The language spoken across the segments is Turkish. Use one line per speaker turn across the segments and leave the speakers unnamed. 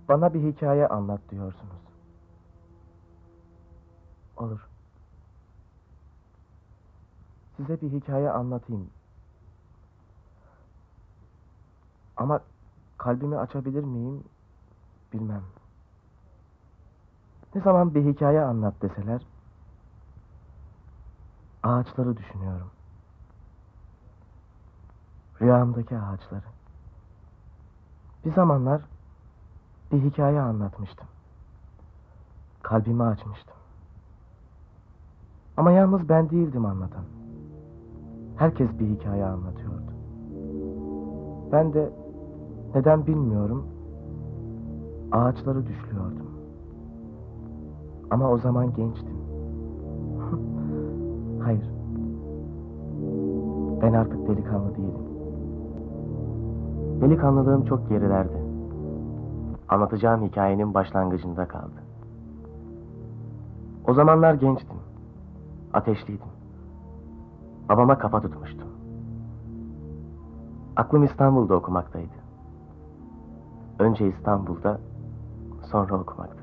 Bana bir hikaye anlat diyorsunuz. Olur. Size bir hikaye anlatayım. Ama kalbimi açabilir miyim bilmem. Ne zaman bir hikaye anlat deseler, ağaçları düşünüyorum. Rüyamdaki ağaçları. Bir zamanlar bir hikaye anlatmıştım. Kalbimi açmıştım. Ama yalnız ben değildim anlatan. Herkes bir hikaye anlatıyordu. Ben de neden bilmiyorum, ağaçları düşlüyordum. Ama o zaman gençtim. Hayır. Ben artık delikanlı değilim. Delikanlılığım çok gerilerde. Anlatacağım hikayenin başlangıcında kaldı. O zamanlar gençtim. Ateşliydim. Babama kafa tutmuştum. Aklım İstanbul'da okumaktaydı. Önce İstanbul'da, sonra okumakta.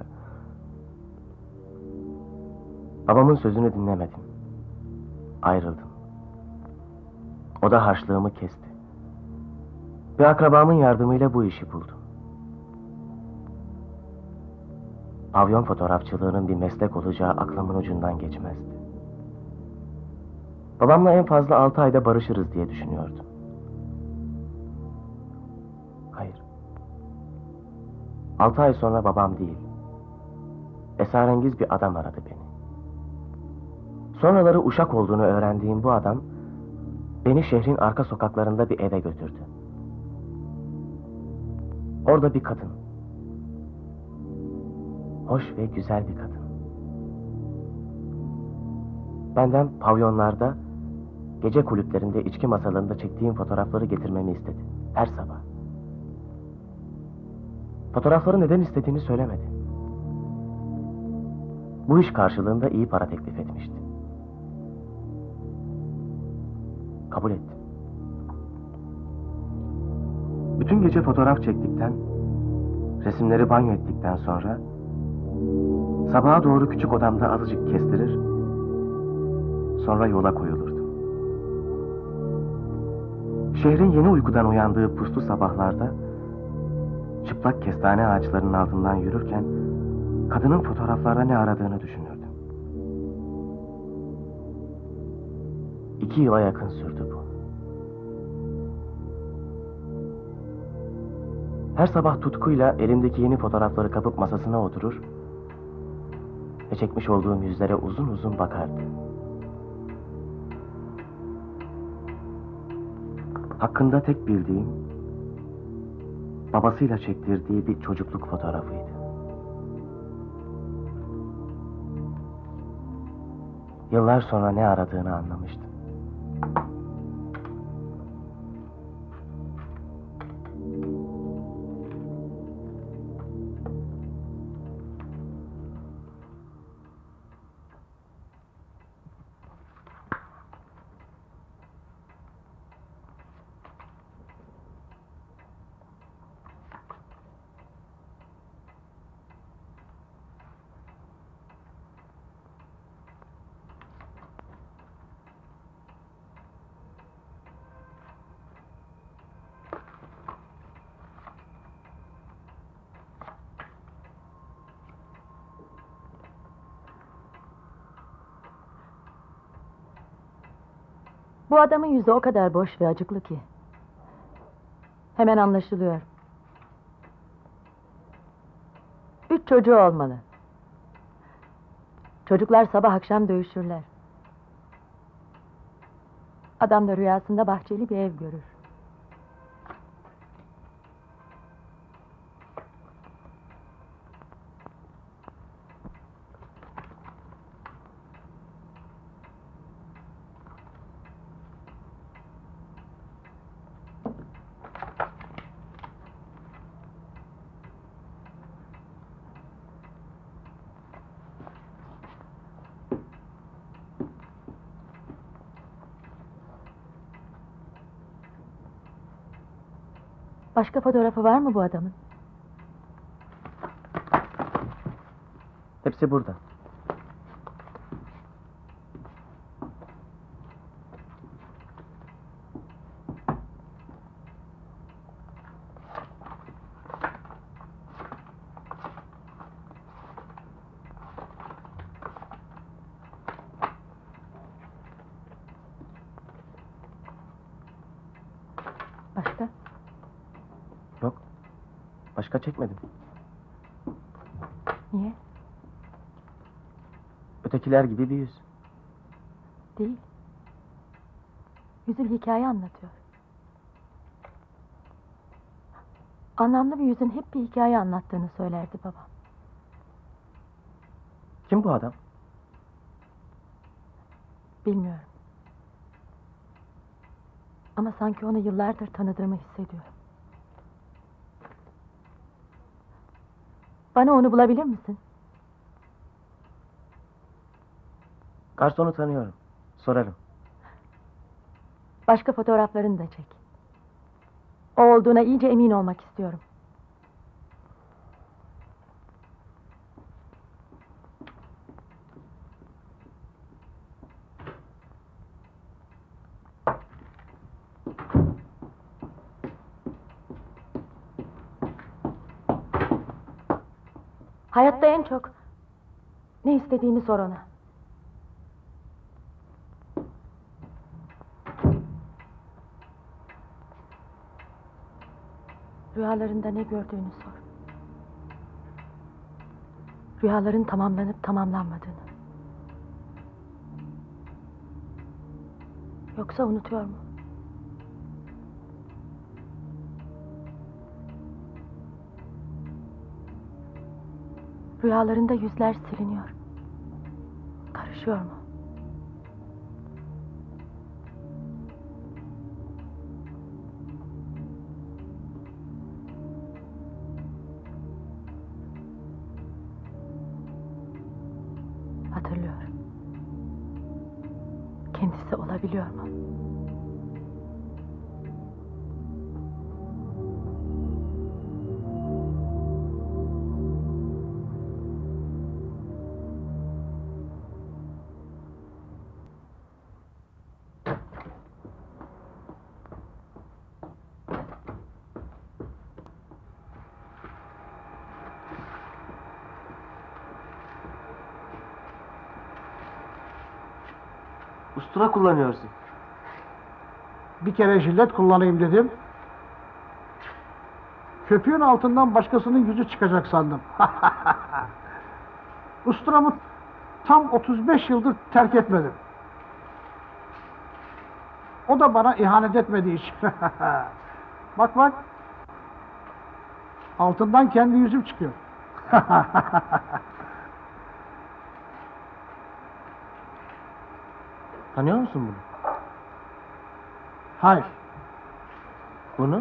Babamın sözünü dinlemedim. Ayrıldım. O da harçlığımı kesti. Bir akrabamın yardımıyla bu işi buldum. Pavyon fotoğrafçılığının bir meslek olacağı aklımın ucundan geçmezdi. Babamla en fazla 6 ayda barışırız diye düşünüyordum. Hayır. 6 ay sonra babam değil, esrarengiz bir adam aradı beni. Sonraları uşak olduğunu öğrendiğim bu adam, beni şehrin arka sokaklarında bir eve götürdü. Orada bir kadın. Hoş ve güzel bir kadın. Benden pavyonlarda, gece kulüplerinde, içki masalarında çektiğim fotoğrafları getirmemi istedi. Her sabah. Fotoğrafları neden istediğini söylemedi. Bu iş karşılığında iyi para teklif etmişti. Kabul ettim. Bütün gece fotoğraf çektikten, resimleri banyo ettikten sonra, sabaha doğru küçük odamda azıcık kestirir, sonra yola koyulurdum. Şehrin yeni uykudan uyandığı puslu sabahlarda, çıplak kestane ağaçlarının altından yürürken, kadının fotoğraflarda ne aradığını düşünürdüm. 2 yıla yakın sürdü bu. Her sabah tutkuyla elimdeki yeni fotoğrafları kapıp masasına oturur ve çekmiş olduğum yüzlere uzun uzun bakardı. Hakkında tek bildiğim, babasıyla çektirdiği bir çocukluk fotoğrafıydı. Yıllar sonra ne aradığını anlamıştım.
Bu adamın yüzü o kadar boş ve acıklı ki. Hemen anlaşılıyor. 3 çocuğu olmalı. Çocuklar sabah akşam dövüşürler. Adam da rüyasında bahçeli bir ev görür. Başka fotoğrafı var mı bu adamın?
Hepsi burada.
Başka?
Yok. Başka çekmedim.
Niye?
Ötekiler gibi bir yüz.
Değil. Yüzün hikaye anlatıyor. Anlamlı bir yüzün hep bir hikaye anlattığını söylerdi babam.
Kim bu adam?
Bilmiyorum. Ama sanki onu yıllardır tanıdığımı hissediyorum. Bana onu bulabilir misin?
Garsonu tanıyorum. Sorarım.
Başka fotoğraflarını da çek. O olduğuna iyice emin olmak istiyorum. Hayatta en çok ne istediğini sor ona. Rüyalarında ne gördüğünü sor. Rüyaların tamamlanıp tamamlanmadığını. Yoksa unutuyor mu? Rüyalarında yüzler siliniyor. Karışıyor mu? Hatırlıyor. Kendisi olabiliyor mu?
Ustura kullanıyorsun.
Bir kere jilet kullanayım dedim. Köpüğün altından başkasının yüzü çıkacak sandım. Usturamı tam 35 yıldır terk etmedim. O da bana ihanet etmedi hiç. Bak bak. Altından kendi yüzüm çıkıyor.
Tanıyor musun bunu?
Hayır.
Bunu?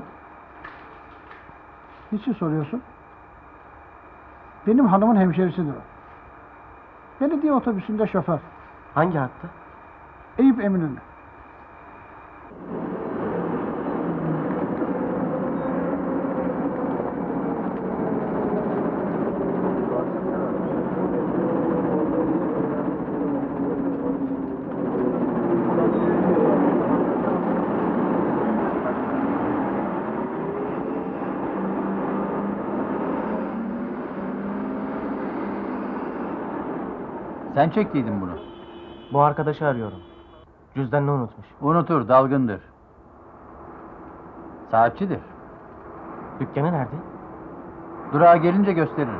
Niçin soruyorsun? Benim hanımın hemşerisidir o. Belediye otobüsünde şoför.
Hangi hatta?
Eyüp Eminönü.
Sen çektiydin bunu.
Bu arkadaşı arıyorum. Cüzdanını unutmuş.
Unutur, dalgındır. Saatçidir.
Dükkanı nerede?
Durağa gelince gösteririm.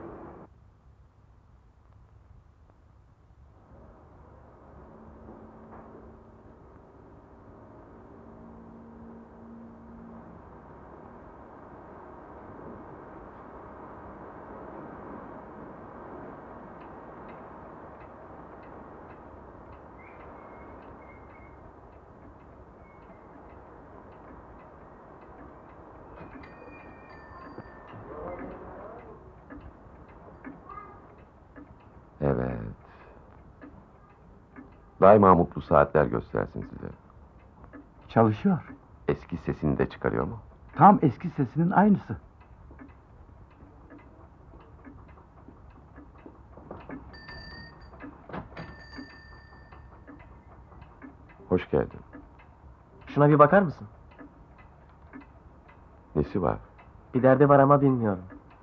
Evet. Daima mutlu saatler göstersin size.
Çalışıyor.
Eski sesini de çıkarıyor mu?
Tam eski sesinin aynısı.
Hoş geldin.
Şuna bir bakar mısın?
Nesi var?
Bir derdi var ama bilmiyorum.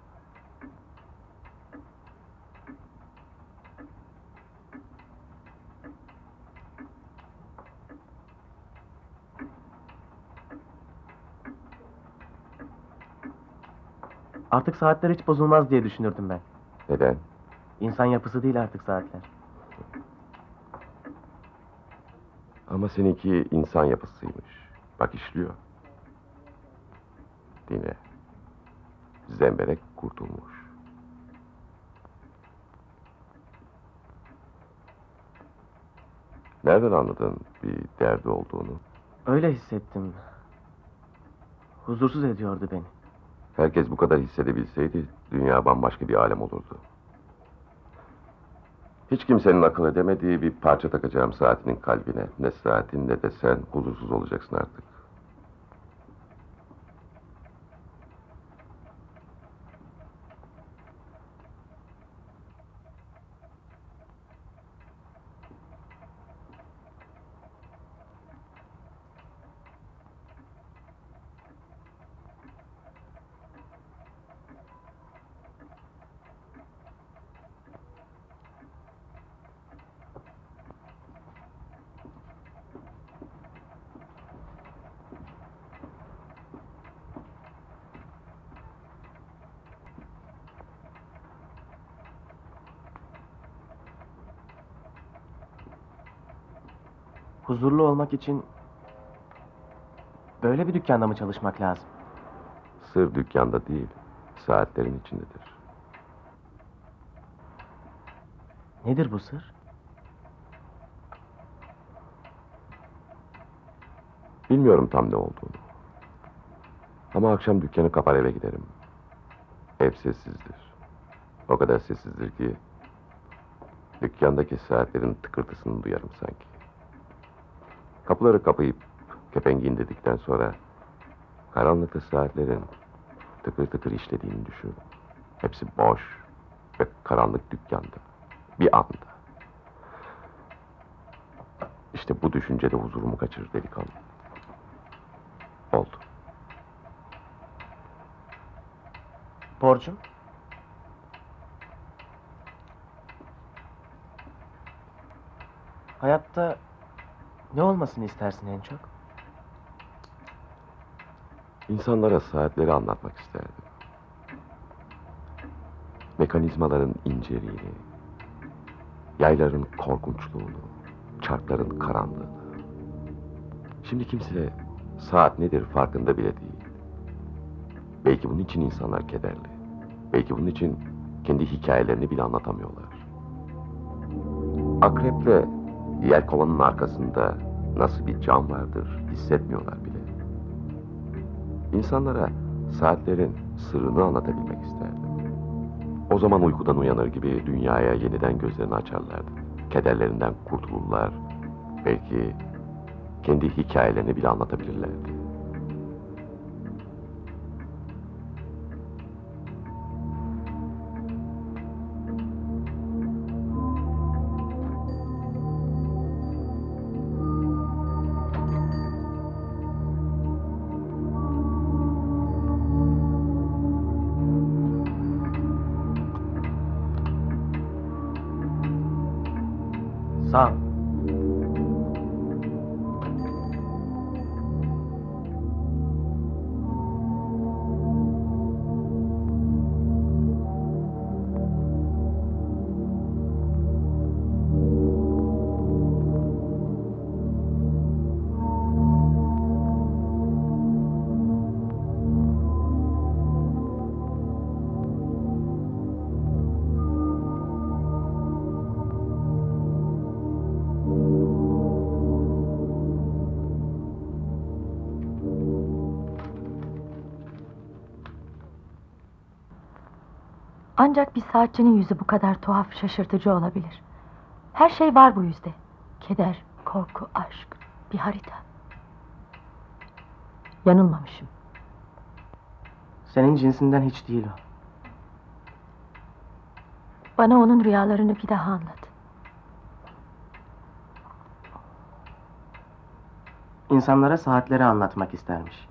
Artık saatler hiç bozulmaz diye düşünürdüm ben.
Neden?
İnsan yapısı değil artık saatler.
Ama seninki insan yapısıymış. Bak işliyor. Dinle. Zemberek kurtulmuş. Nereden anladın bir derdi olduğunu?
Öyle hissettim. Huzursuz ediyordu beni.
Herkes bu kadar hissedebilseydi dünya bambaşka bir alem olurdu. Hiç kimsenin akıl edemediği bir parça takacağım saatinin kalbine. Ne saatin ne de sen huzursuz olacaksın artık.
Huzurlu olmak için böyle bir dükkanda mı çalışmak lazım?
Sır dükkanda değil, saatlerin içindedir.
Nedir bu sır?
Bilmiyorum tam ne olduğunu. Ama akşam dükkanı kapar eve giderim. Ev sessizdir. O kadar sessizdir ki dükkandaki saatlerin tıkırtısını duyarım sanki. Kapıları kapayıp kepengi indirdikten sonra karanlıkta saatlerin tıkır tıkır işlediğini düşün. Hepsi boş ve karanlık dükkanda. Bir anda. İşte bu düşüncede huzurumu kaçırır delikanlı. Oldu.
Borcum? Hayatta ne olmasını istersin en çok?
İnsanlara saatleri anlatmak isterdim. Mekanizmaların inceliğini, yayların korkunçluğunu, çarkların karanlığını. Şimdi kimse saat nedir farkında bile değil. Belki bunun için insanlar kederli. Belki bunun için kendi hikayelerini bile anlatamıyorlar. Akreple yelkovanın arkasında nasıl bir can vardır hissetmiyorlar bile. İnsanlara saatlerin sırrını anlatabilmek isterdim. O zaman uykudan uyanır gibi dünyaya yeniden gözlerini açarlardı. Kederlerinden kurtulurlar. Belki kendi hikayelerini bile anlatabilirlerdi.
Sağ ol.
Ancak bir saatçinin yüzü bu kadar tuhaf, şaşırtıcı olabilir. Her şey var bu yüzde. Keder, korku, aşk, bir harita. Yanılmamışım.
Senin cinsinden hiç değil o.
Bana onun rüyalarını bir daha anlat.
İnsanlara saatleri anlatmak istermiş.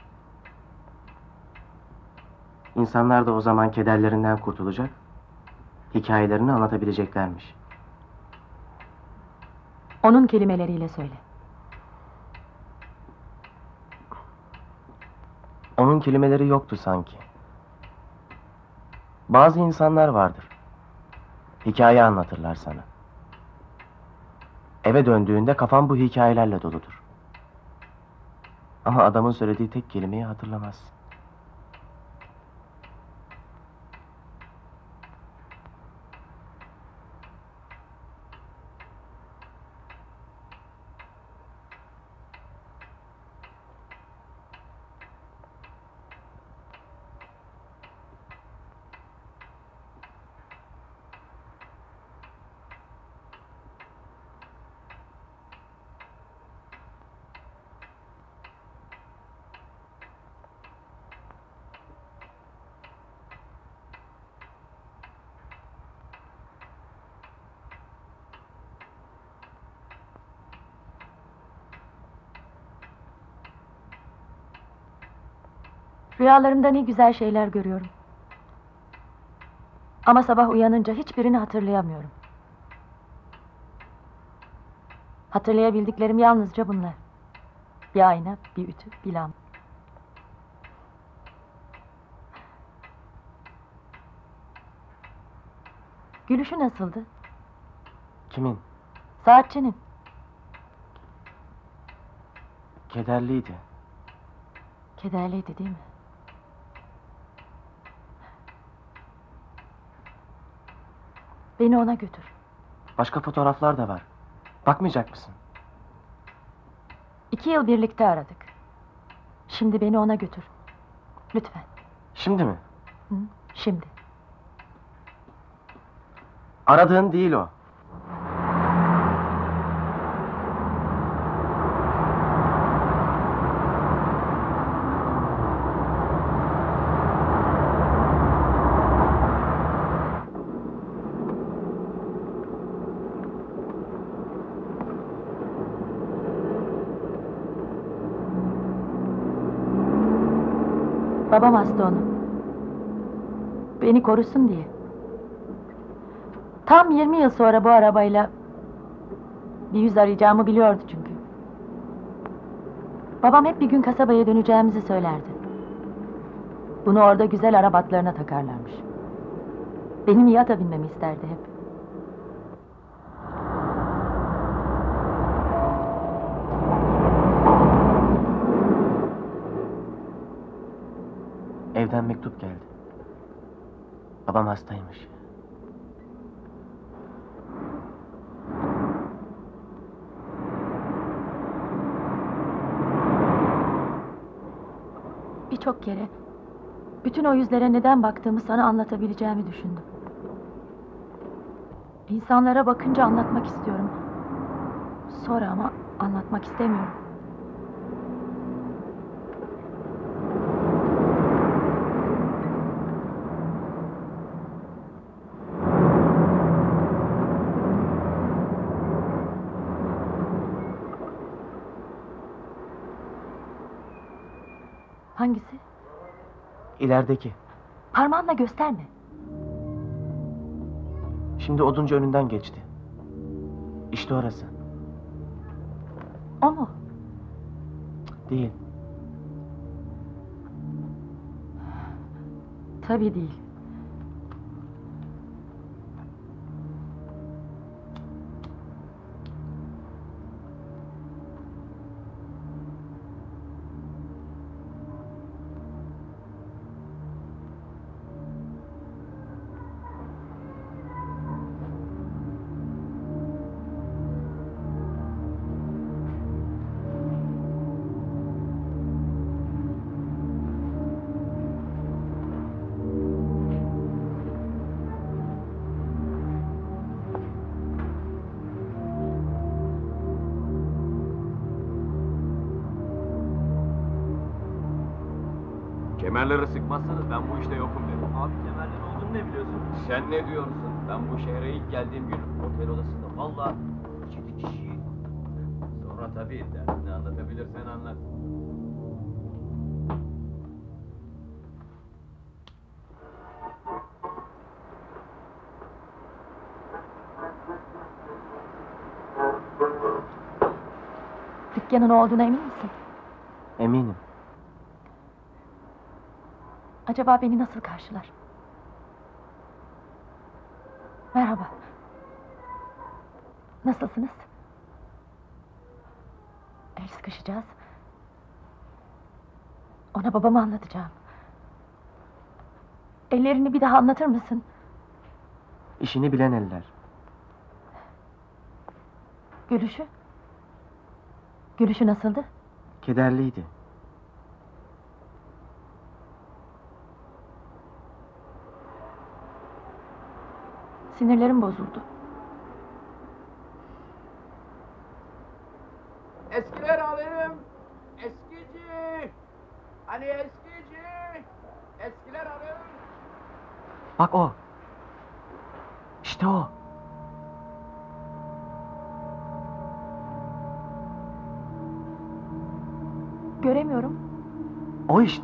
İnsanlar da o zaman kederlerinden kurtulacak, hikayelerini anlatabileceklermiş.
Onun kelimeleriyle söyle.
Onun kelimeleri yoktu sanki. Bazı insanlar vardır. Hikaye anlatırlar sana. Eve döndüğünde kafan bu hikayelerle doludur. Ama adamın söylediği tek kelimeyi hatırlamazsın.
Rüyalarımda ne güzel şeyler görüyorum. Ama sabah uyanınca hiçbirini hatırlayamıyorum. Hatırlayabildiklerim yalnızca bunlar. Bir ayna, bir ütü, bir lamba. Gülüşü nasıldı?
Kimin?
Saatçinin.
Kederliydi.
Kederliydi değil mi? Beni ona götür.
Başka fotoğraflar da var. Bakmayacak mısın?
2 yıl birlikte aradık. Şimdi beni ona götür. Lütfen.
Şimdi mi?
Hı, şimdi.
Aradığın değil o.
Babam hasta onu. Beni korusun diye. Tam 20 yıl sonra bu arabayla bir yüz arayacağımı biliyordu çünkü. Babam hep bir gün kasabaya döneceğimizi söylerdi. Bunu orada güzel arabatlarına takarlarmış. Benim yata binmemi isterdi hep.
Evden mektup geldi. Babam hastaymış.
Birçok kere bütün o yüzlere neden baktığımı sana anlatabileceğimi düşündüm. İnsanlara bakınca anlatmak istiyorum. Sonra ama anlatmak istemiyorum. Hangisi?
İlerideki.
Parmağınla gösterme.
Şimdi oduncu önünden geçti. İşte orası.
O mu?
Değil.
Tabii değil.
Kemerleri sıkmazsanız ben bu işte yokum dedim.
Abi kemerlerin olduğunu ne biliyorsun?
Sen ne diyorsun? Ben bu şehre ilk geldiğim gün otel odasında vallahi 7 kişiyi, sonra Sonra tabii derdini anlatabilirsen anlat.
Dükkanın olduğuna emin misin?
Eminim.
Acaba beni nasıl karşılar? Merhaba. Nasılsınız? El sıkışacağız. Ona babamı anlatacağım. Ellerini bir daha anlatır mısın?
İşini bilen eller.
Gülüşü? Gülüşü nasıldı?
Kederliydi.
Sinirlerim bozuldu.
Eskiler alayım. Eskici. Hani eskici. Eskiler alayım.
Bak o. İşte o.
Göremiyorum.
O işte.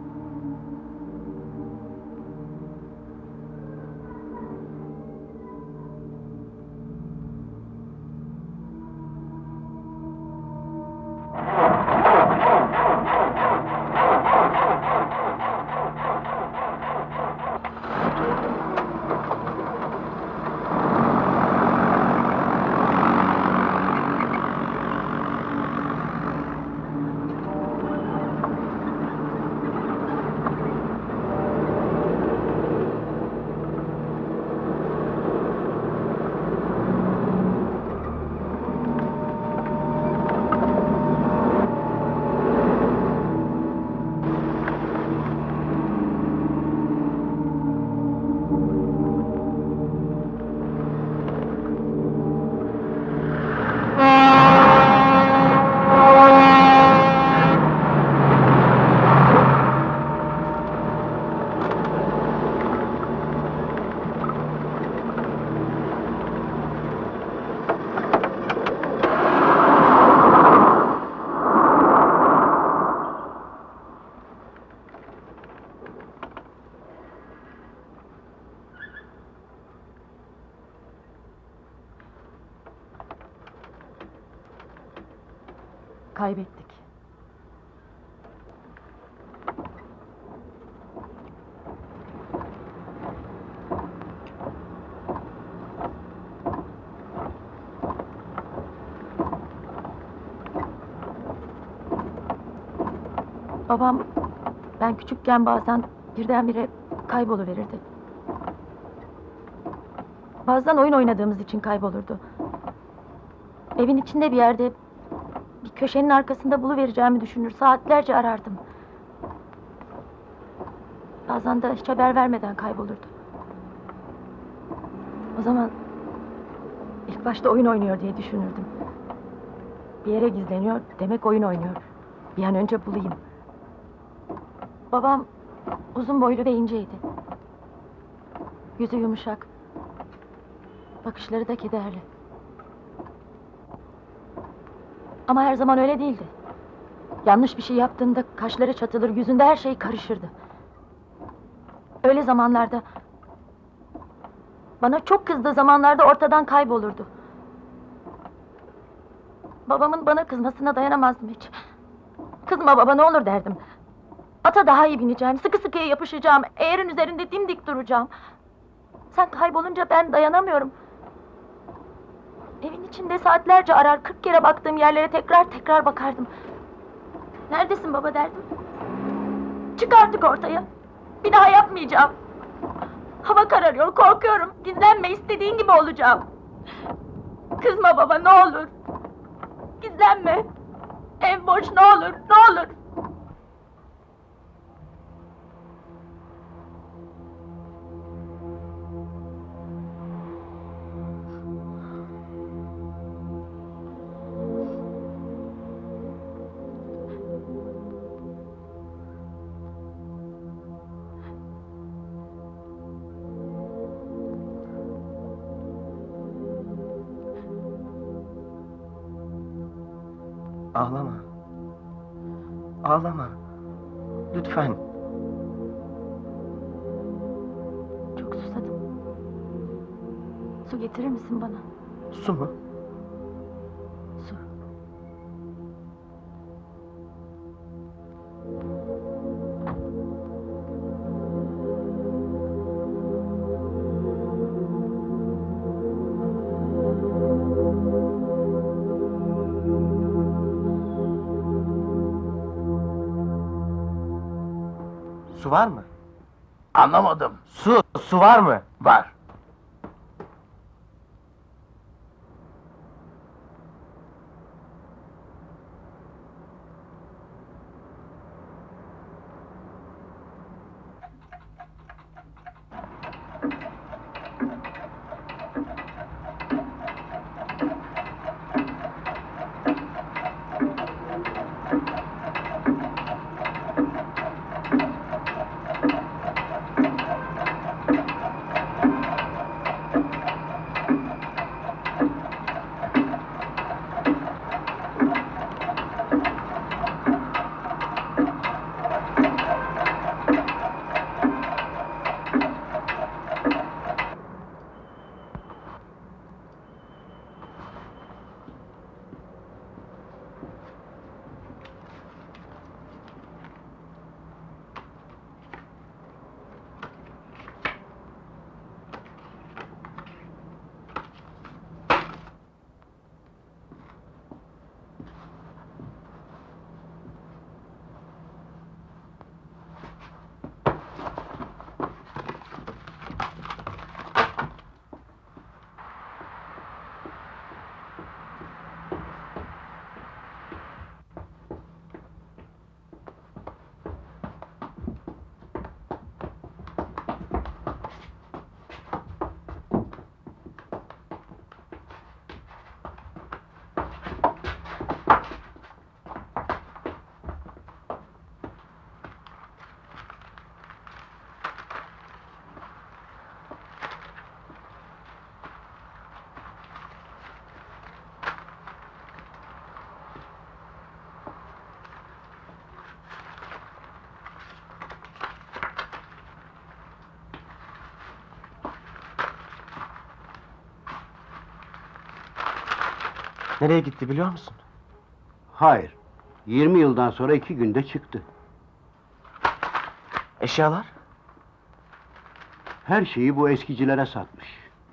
Kaybettik. Babam ben küçükken bazen birdenbire kayboluverirdi. Bazen oyun oynadığımız için kaybolurdu. Evin içinde bir yerde, bir köşenin arkasında buluvereceğimi düşünür, saatlerce arardım. Bazen de hiç haber vermeden kaybolurdu. O zaman ilk başta oyun oynuyor diye düşünürdüm. Bir yere gizleniyor, demek oyun oynuyor. Bir an önce bulayım. Babam uzun boylu ve inceydi. Yüzü yumuşak. Bakışları da kederli. Ama her zaman öyle değildi. Yanlış bir şey yaptığında kaşları çatılır, yüzünde her şey karışırdı. Öyle zamanlarda, bana çok kızdığı zamanlarda ortadan kaybolurdu. Babamın bana kızmasına dayanamazdım hiç. Kızma baba ne olur derdim. Ata daha iyi bineceğim, sıkı sıkıya yapışacağım, eğerin üzerinde dimdik duracağım. Sen kaybolunca ben dayanamıyorum. Evin içinde saatlerce arar, 40 kere baktığım yerlere tekrar tekrar bakardım. Neredesin baba derdim. Çık artık ortaya. Bir daha yapmayacağım. Hava kararıyor, korkuyorum. Gizlenme, istediğin gibi olacağım. Kızma baba, ne olur. Gizlenme. Ev boş, ne olur, ne olur.
Ağlama. Ağlama. Lütfen.
Çok susadım. Su getirir misin bana?
Su mu?
Su.
Su var mı?
Anlamadım.
Su var mı?
Var.
Nereye gitti biliyor musun?
Hayır. 20 yıldan sonra 2 günde çıktı.
Eşyalar?
Her şeyi bu eskicilere satmış.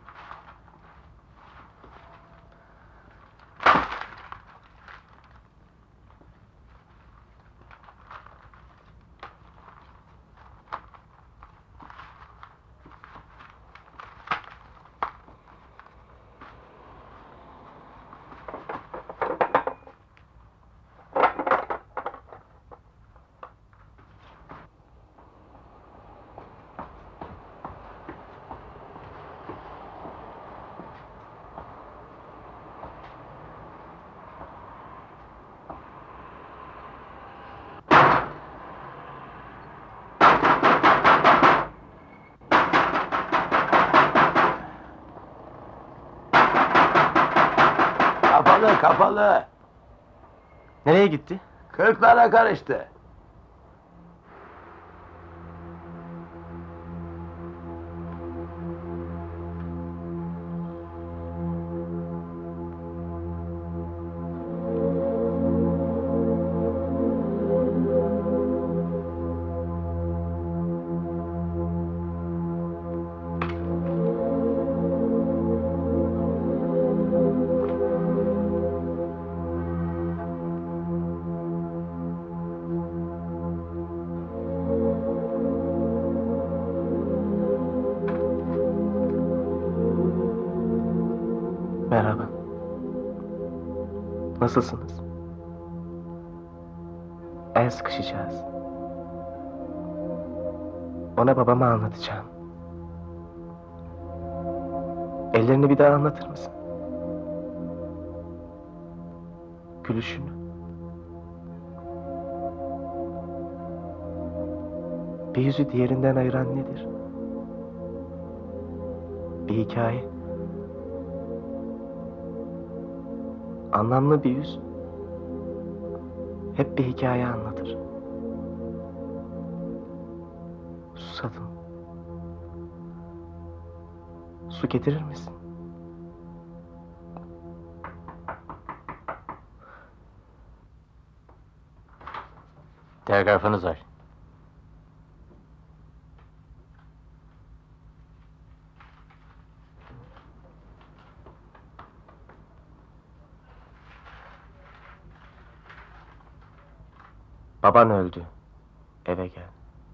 Kapalı kapalı.
Nereye gitti?
Kırklara karıştı.
Merhaba. Nasılsınız? El sıkışacağız. Ona babama anlatacağım. Ellerini bir daha anlatır mısın? Gülüşünü. Bir yüzü diğerinden ayıran nedir? Bir hikaye. Anlamlı bir yüz. hep bir hikaye anlatır. Susadım. Su getirir misin?
Telgrafınız var.
Baban öldü. Eve gel.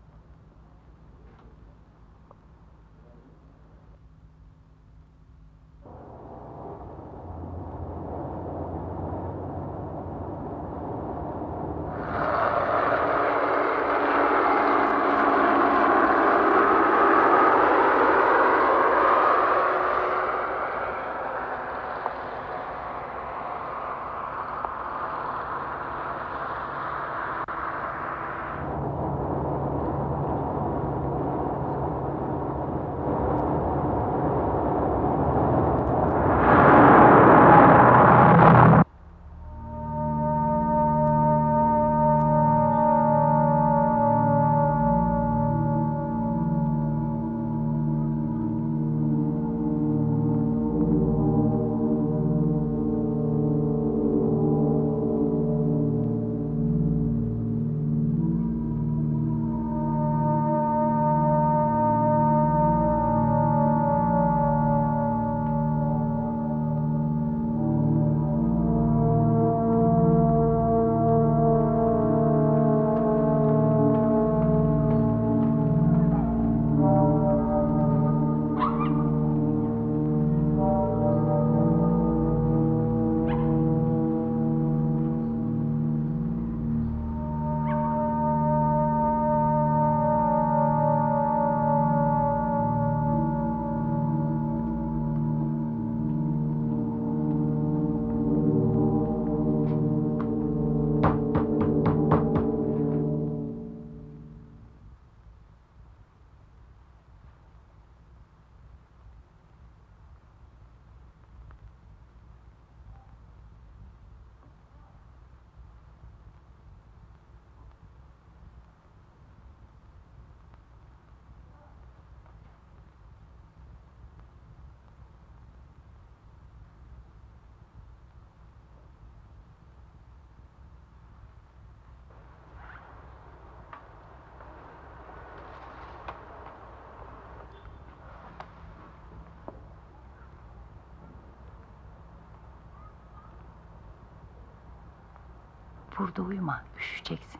Burada uyuma, üşüyeceksin.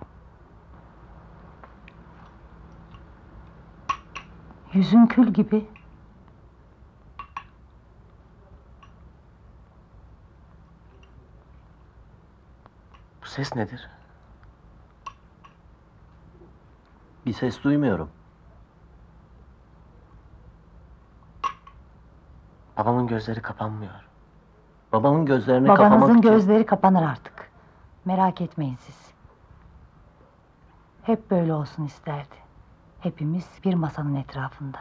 Yüzün kül gibi.
Bu ses nedir?
Bir ses duymuyorum.
Babamın gözleri kapanmıyor.
Babamın gözlerini
Babanızın
kapamak için...
gözleri kapanır artık. Merak etmeyin siz. Hep böyle olsun isterdi. Hepimiz bir masanın etrafında.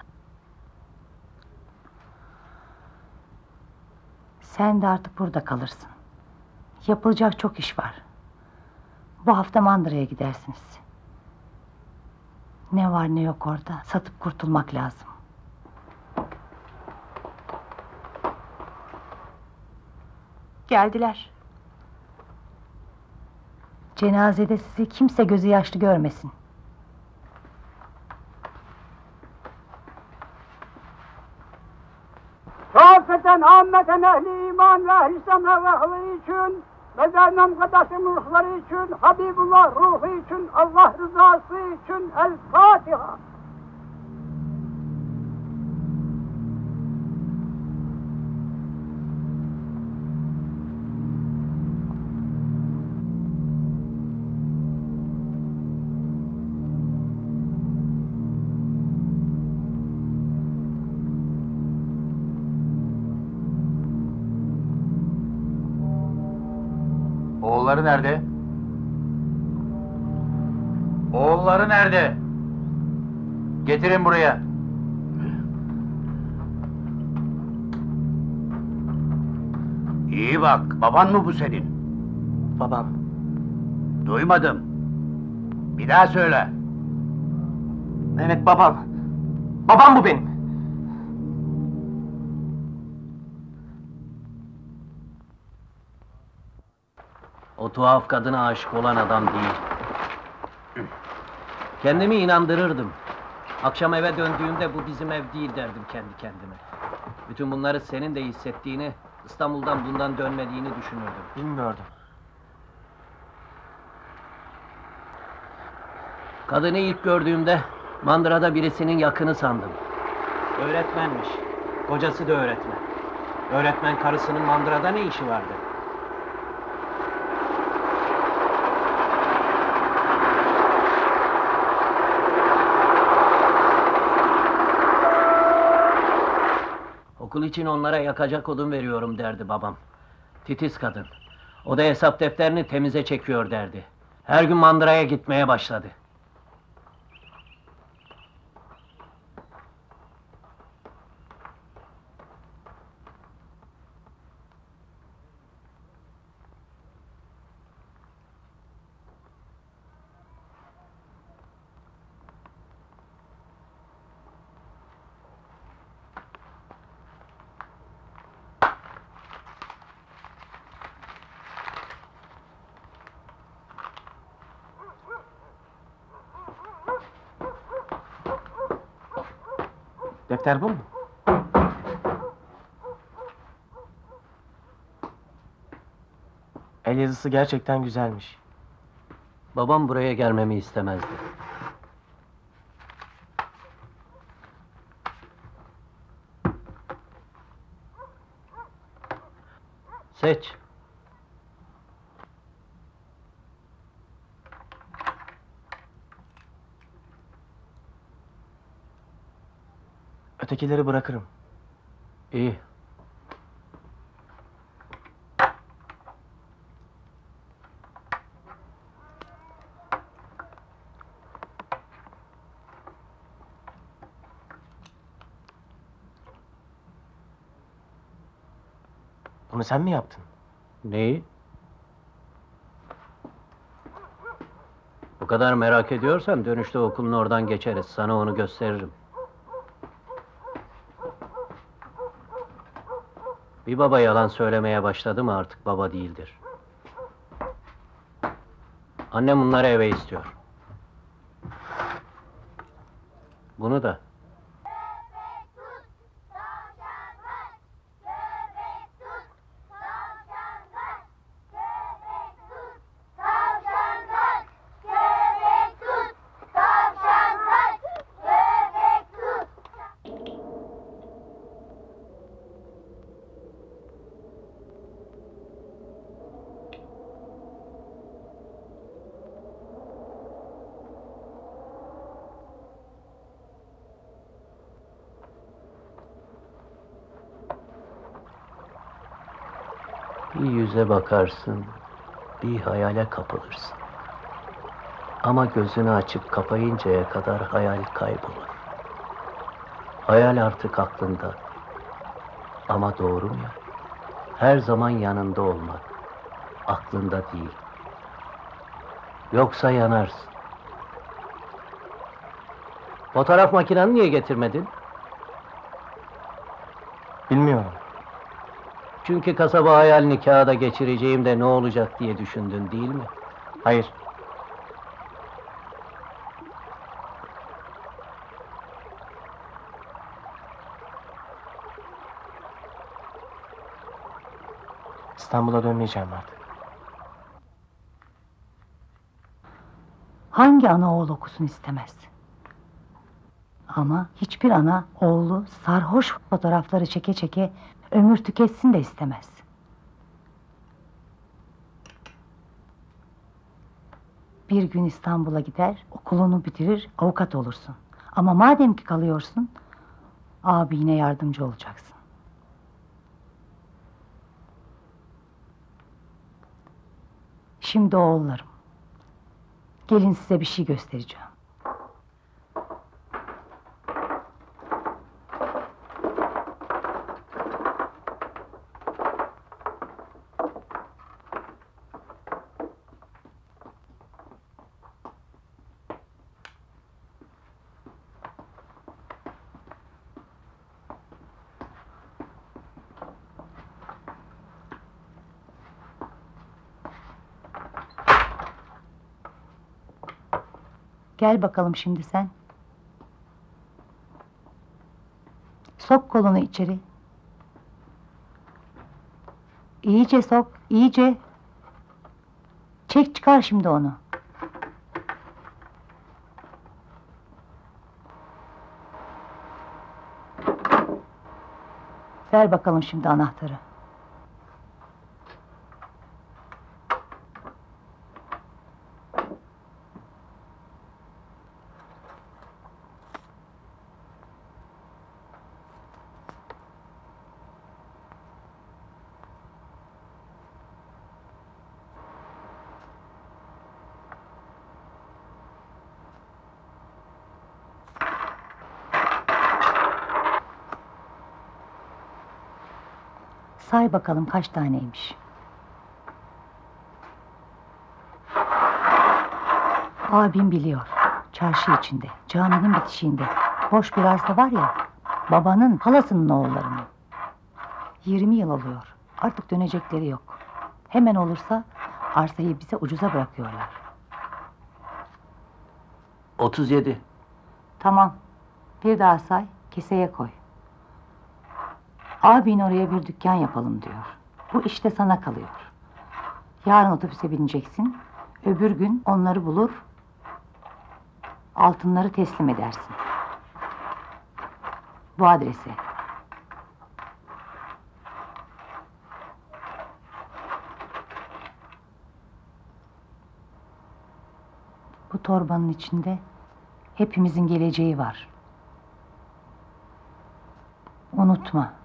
Sen de artık burada kalırsın. Yapılacak çok iş var. Bu hafta Mandıra'ya gidersiniz. Ne var ne yok orada satıp kurtulmak lazım. Geldiler. Cenazede sizi kimse gözü yaşlı görmesin.
Kâfeten âmmeten ehli iman ve ehli semre ve ehli için ve cehennem mukaddesin ruhları için, Habibullah ruhu için, Allah rızası için El Fatiha.
Oğulları nerede? Oğulları nerede? Getirin buraya.
İyi bak, baban mı bu senin?
Babam.
Duymadım. Bir daha söyle.
Evet babam. Babam bu benim.
O tuhaf kadına aşık olan adam değil. Kendimi inandırırdım. Akşam eve döndüğümde bu bizim ev değil derdim kendi kendime. Bütün bunları senin de hissettiğini, İstanbul'dan bundan dönmediğini düşünürdüm.
Bilmiyordum.
Kadını ilk gördüğümde mandırada birisinin yakını sandım. Öğretmenmiş. Kocası da öğretmen. Öğretmen karısının mandırada ne işi vardı? Okul için onlara yakacak odun veriyorum derdi babam. Titiz kadın. O da hesap defterini temize çekiyor derdi. Her gün mandıraya gitmeye başladı.
Defter bu mu? El yazısı gerçekten güzelmiş.
Babam buraya gelmemi istemezdi. Seç.
Ötekileri bırakırım.
İyi.
Bunu sen mi yaptın?
Neyi? Bu kadar merak ediyorsan dönüşte okulun oradan geçeriz. Sana onu gösteririm. Bir baba yalan söylemeye başladı mı artık baba değildir. Annem bunları eve istiyor. Bunu da. Bir yüze bakarsın, bir hayale kapılırsın. Ama gözünü açıp kapayıncaya kadar hayal kaybolur. Hayal artık aklında. Ama doğru mu ya? Her zaman yanında olmak, aklında değil. Yoksa yanarsın. Fotoğraf makineni niye getirmedin?
Bilmiyorum.
Çünkü kasaba hayalini kağıda geçireceğim de ne olacak diye düşündün değil mi?
Hayır. İstanbul'a dönmeyeceğim artık.
Hangi ana oğul okusun istemez? Ama hiçbir ana oğlu sarhoş fotoğrafları çeke çeke ömür tüketsin de istemez. Bir gün İstanbul'a gider, okulunu bitirir, avukat olursun. Ama madem ki kalıyorsun, abine yardımcı olacaksın. Şimdi oğullarım, gelin size bir şey göstereceğim. Gel bakalım şimdi sen. Sok kolunu içeri. İyice sok, iyice. Çek çıkar şimdi onu. Ver bakalım şimdi anahtarı. Say bakalım kaç taneymiş. Abim biliyor. Çarşı içinde, caminin bitişiğinde. Boş bir arsa var ya, babanın, halasının oğullarının. 20 yıl oluyor. Artık dönecekleri yok. Hemen olursa arsayı bize ucuza bırakıyorlar.
37.
Tamam. Bir daha say, keseye koy. Abin oraya bir dükkan yapalım diyor. Bu işte sana kalıyor. Yarın otobüse bineceksin. Öbür gün onları bulur, altınları teslim edersin. Bu adrese. Bu torbanın içinde hepimizin geleceği var. Unutma.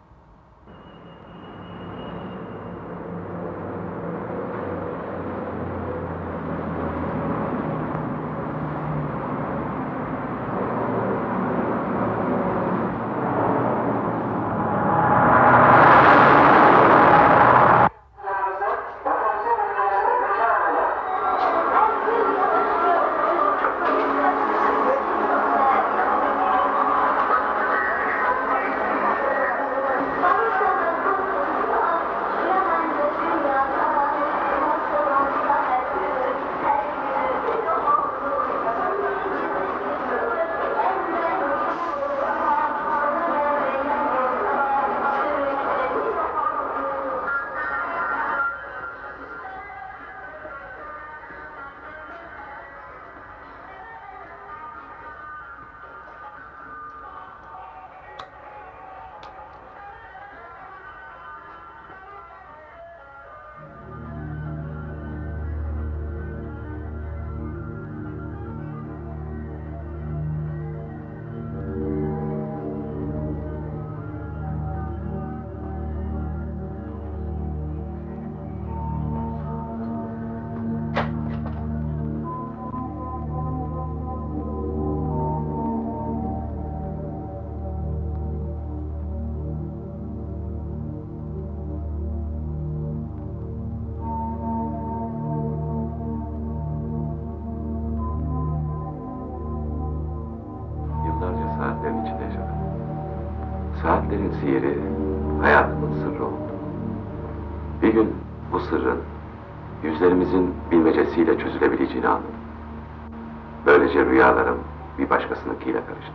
saatlerin içinde yaşadım. Saatlerin sihiri hayatımın sırrı oldu. Bir gün bu sırrın yüzlerimizin bilmecesiyle çözülebileceğini anladım. Böylece rüyalarım bir başkasınınkiyle karıştı.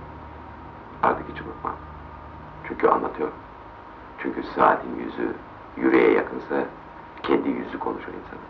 Artık hiç unutmam. Çünkü anlatıyorum. Çünkü saatin yüzü yüreğe yakınsa kendi yüzü konuşur insanın.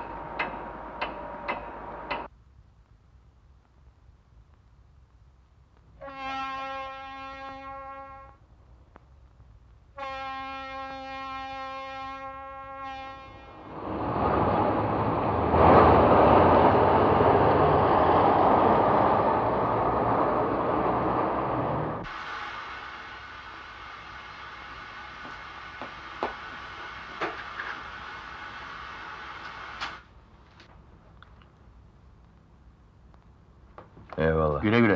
Eyvallah. Güle güle.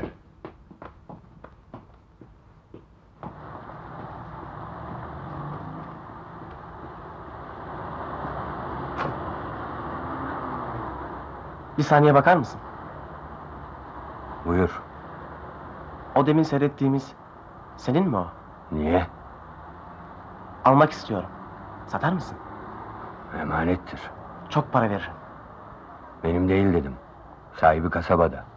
Bir saniye bakar mısın?
Buyur.
O demin seyrettiğimiz senin mi o?
Niye?
Almak istiyorum. Satar mısın?
Emanettir.
Çok para veririm.
Benim değil dedim. Sahibi kasabada.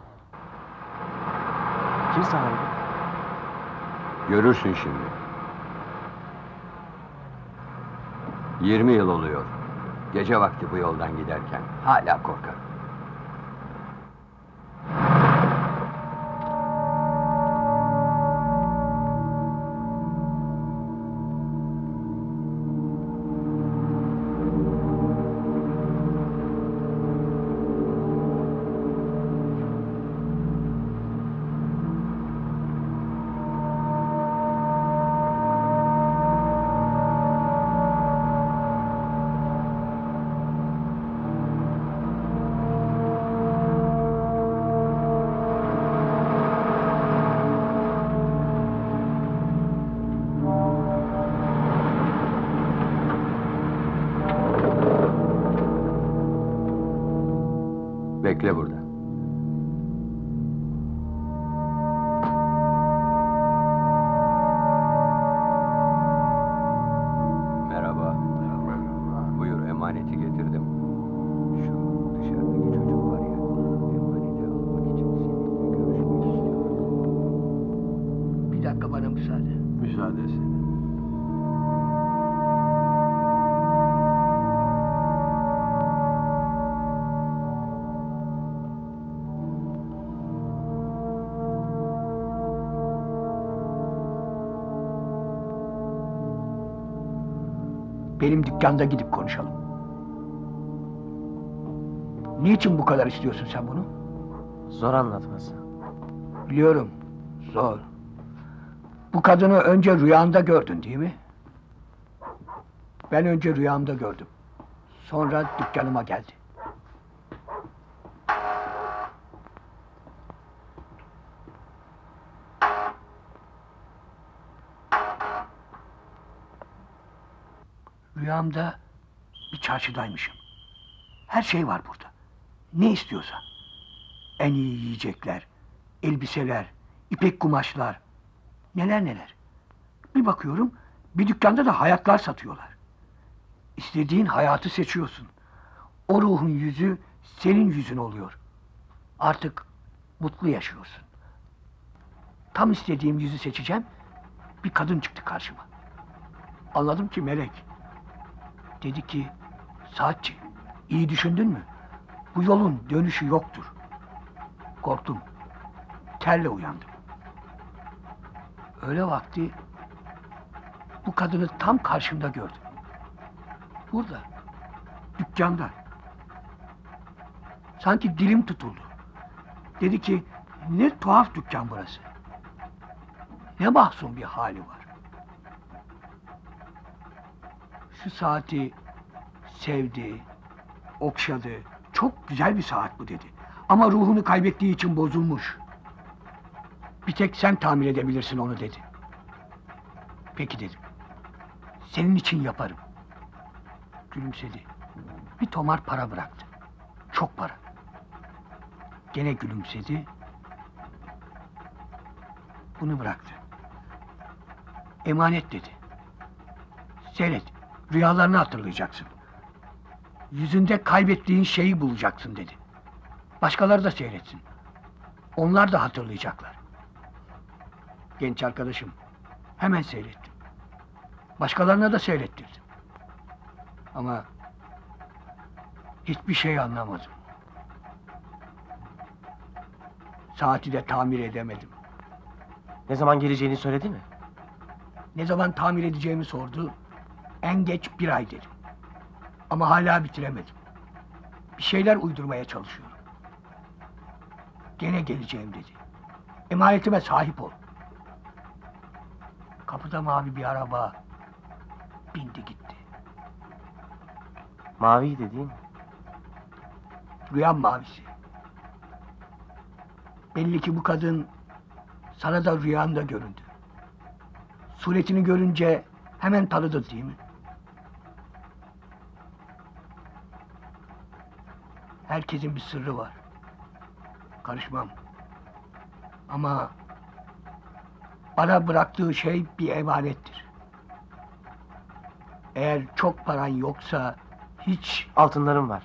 Kim sahibi?
Görürsün şimdi. 20 yıl oluyor. Gece vakti bu yoldan giderken hala korkarım. Bekle burada. Merhaba. Buyur, emaneti getirdim. Şu dışarıdaki çocuk var ya, emaneti almak için seninle görüşmek istiyor.
Bir dakika bana müsaade.
Müsaade senin.
Benim dükkanda gidip konuşalım. Niçin bu kadar istiyorsun sen bunu?
Zor anlatması.
Biliyorum, zor. Bu kadını önce rüyanda gördün değil mi? Ben önce rüyamda gördüm. Sonra dükkanıma geldi. Rüyamda bir çarşıdaymışım. Her şey var burada. Ne istiyorsa. En iyi yiyecekler, elbiseler, ipek kumaşlar, neler neler. Bir bakıyorum, bir dükkanda da hayatlar satıyorlar. İstediğin hayatı seçiyorsun. O ruhun yüzü senin yüzün oluyor. Artık mutlu yaşıyorsun. Tam istediğim yüzü seçeceğim, bir kadın çıktı karşıma. Anladım ki melek. Dedi ki, Saatçi, iyi düşündün mü? Bu yolun dönüşü yoktur. Korktum. Terle uyandım. Öğle vakti bu kadını tam karşımda gördüm. Burada, dükkanda. Sanki dilim tutuldu. Dedi ki, ne tuhaf dükkan burası. Ne mahzun bir hali var. Şu saati sevdi, okşadı. Çok güzel bir saat bu dedi. Ama ruhunu kaybettiği için bozulmuş. Bir tek sen tamir edebilirsin onu dedi. Peki dedim. Senin için yaparım. Gülümsedi. Bir tomar para bıraktı. Çok para. Gene gülümsedi. Bunu bıraktı. Emanet dedi. Seyret. Rüyalarını hatırlayacaksın. Yüzünde kaybettiğin şeyi bulacaksın dedi. Başkaları da seyretsin. Onlar da hatırlayacaklar. Genç arkadaşım, hemen seyrettim. Başkalarına da seyrettirdim. Ama hiçbir şey anlamadım. Saati de tamir edemedim.
Ne zaman geleceğini söyledi mi?
Ne zaman tamir edeceğimi sordu. En geç 1 ay dedim. Ama hala bitiremedim. Bir şeyler uydurmaya çalışıyorum. Gene geleceğim dedi. Emanetime sahip ol. Kapıda mavi bir araba bindi gitti.
Maviydi değil mi?
Rüyam mavisi. Belli ki bu kadın sana da rüyanda göründü. Suretini görünce hemen tanıdın değil mi? Herkesin bir sırrı var. Karışmam. Ama bana bıraktığı şey bir emanettir. Eğer çok paran yoksa hiç...
Altınlarım var.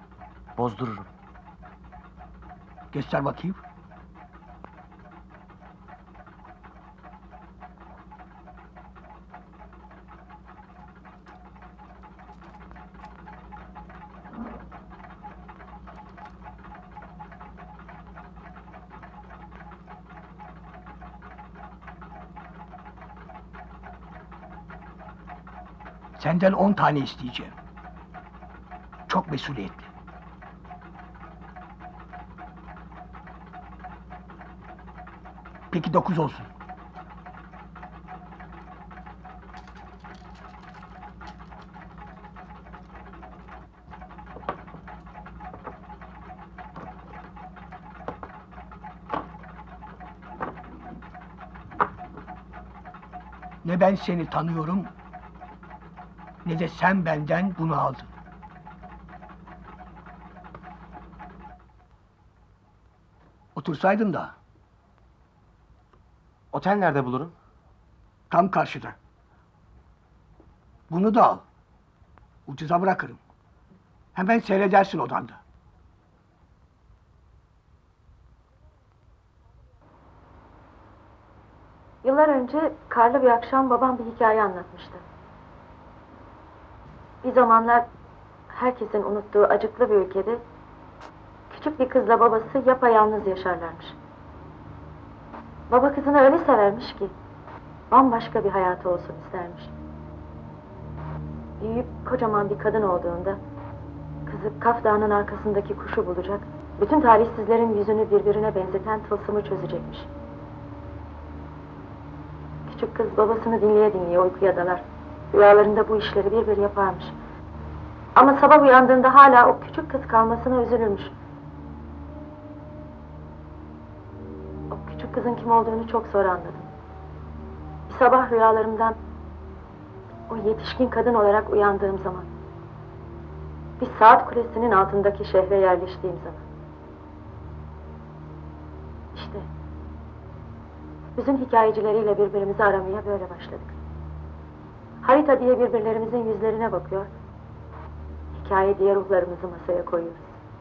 Bozdururum.
Göster bakayım. Senden 10 tane isteyeceğim. Çok mesuliyetli. Peki 9 olsun. Ne ben seni tanıyorum, ne de sen benden bunu aldın. Otursaydın da,
Otel nerede bulurum?
tam karşıda. Bunu da al. Ucuza bırakırım. Hemen seyredersin odanda.
Yıllar önce karlı bir akşam babam bir hikaye anlatmıştı. Bir zamanlar herkesin unuttuğu acıklı bir ülkede küçük bir kızla babası yapayalnız yaşarlarmış. Baba kızını öyle severmiş ki bambaşka bir hayatı olsun istermiş. Büyüyüp kocaman bir kadın olduğunda kızı Kaf Dağı'nın arkasındaki kuşu bulacak, bütün talihsizlerin yüzünü birbirine benzeten tılsımı çözecekmiş. Küçük kız babasını dinleye dinleye uykuya dalar. Rüyalarında bu işleri bir bir yaparmış. Ama sabah uyandığında hala o küçük kız kalmasına üzülürmüş. O küçük kızın kim olduğunu çok sonra anladım. Bir sabah rüyalarımdan o yetişkin kadın olarak uyandığım zaman, bir saat kulesinin altındaki şehre yerleştiğim zaman. İşte bütün hikayecileriyle birbirimizi aramaya böyle başladık. Harita diye birbirlerimizin yüzlerine bakıyor, hikaye diye ruhlarımızı masaya koyuyoruz.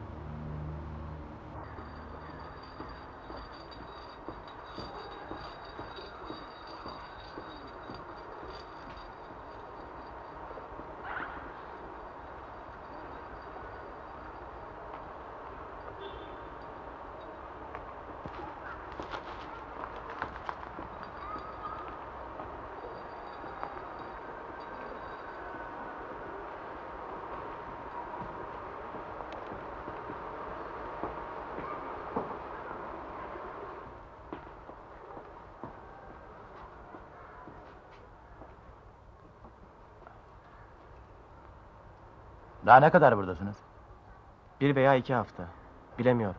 Daha ne kadar buradasınız?
1 veya 2 hafta. Bilemiyorum.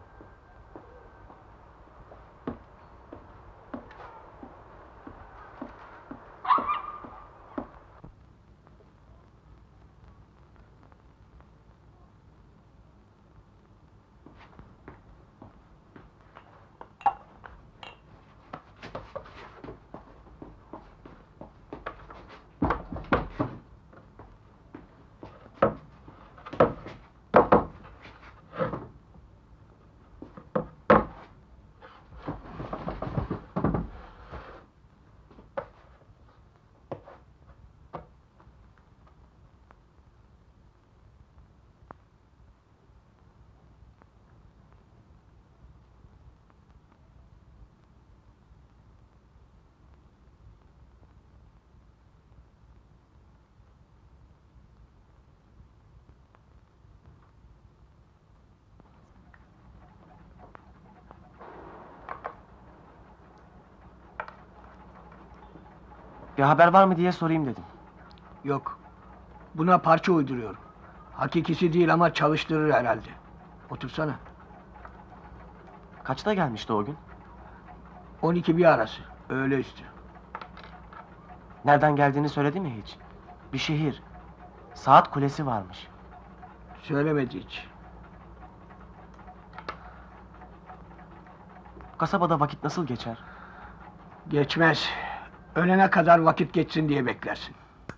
Bir haber var mı diye sorayım dedim.
Yok. Buna parça uyduruyorum. Hakikisi değil ama çalıştırır herhalde. Otursana.
Kaçta gelmişti o gün?
12 bir arası. Öğle üstü.
Nereden geldiğini söyledi mi hiç? Bir şehir. Saat kulesi varmış.
Söylemedi hiç.
Kasabada vakit nasıl geçer?
Geçmez. Ölene kadar vakit geçsin diye beklersin.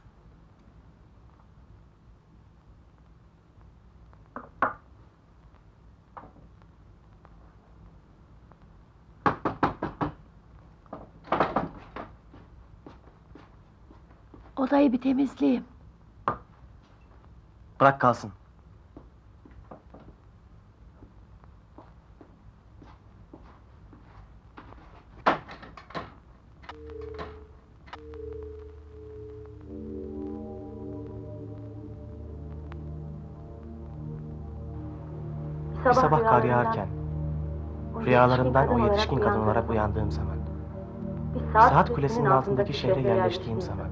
Odayı bir temizleyeyim.
Bırak kalsın. Bir sabah kar yağarken, rüyalarımdan o yetişkin kadın olarak uyandığım zaman, saat kulesinin altındaki şehre yerleştiğim zaman,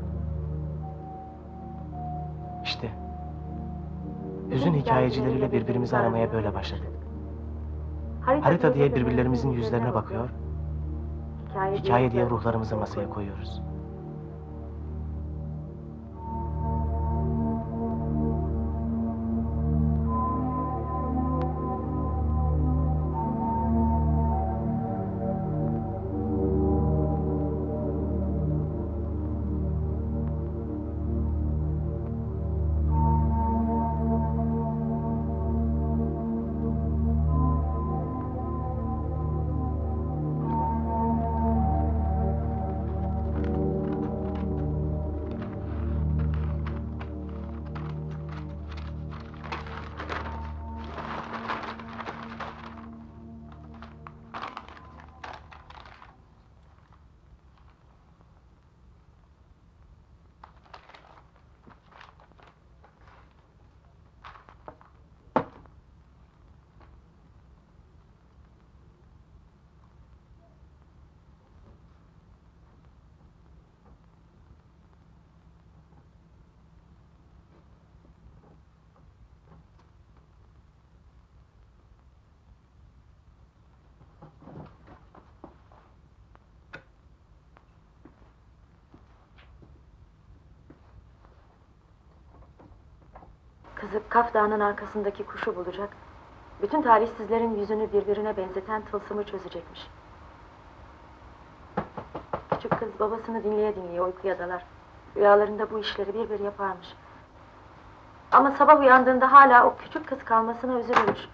İşte hüzün hikayecileriyle birbirimizi aramaya böyle başladık. Harita diye birbirlerimizin yüzlerine bakıyor, hikaye diye ruhlarımızı masaya koyuyoruz.
Kızı Kaf Dağı'nın arkasındaki kuşu bulacak. Bütün talihsizlerin yüzünü birbirine benzeten tılsımı çözecekmiş. Küçük kız babasını dinleye dinleye uykuya dalar. Rüyalarında bu işleri bir bir yaparmış. Ama sabah uyandığında hala o küçük kız kalmasına üzülürmüş.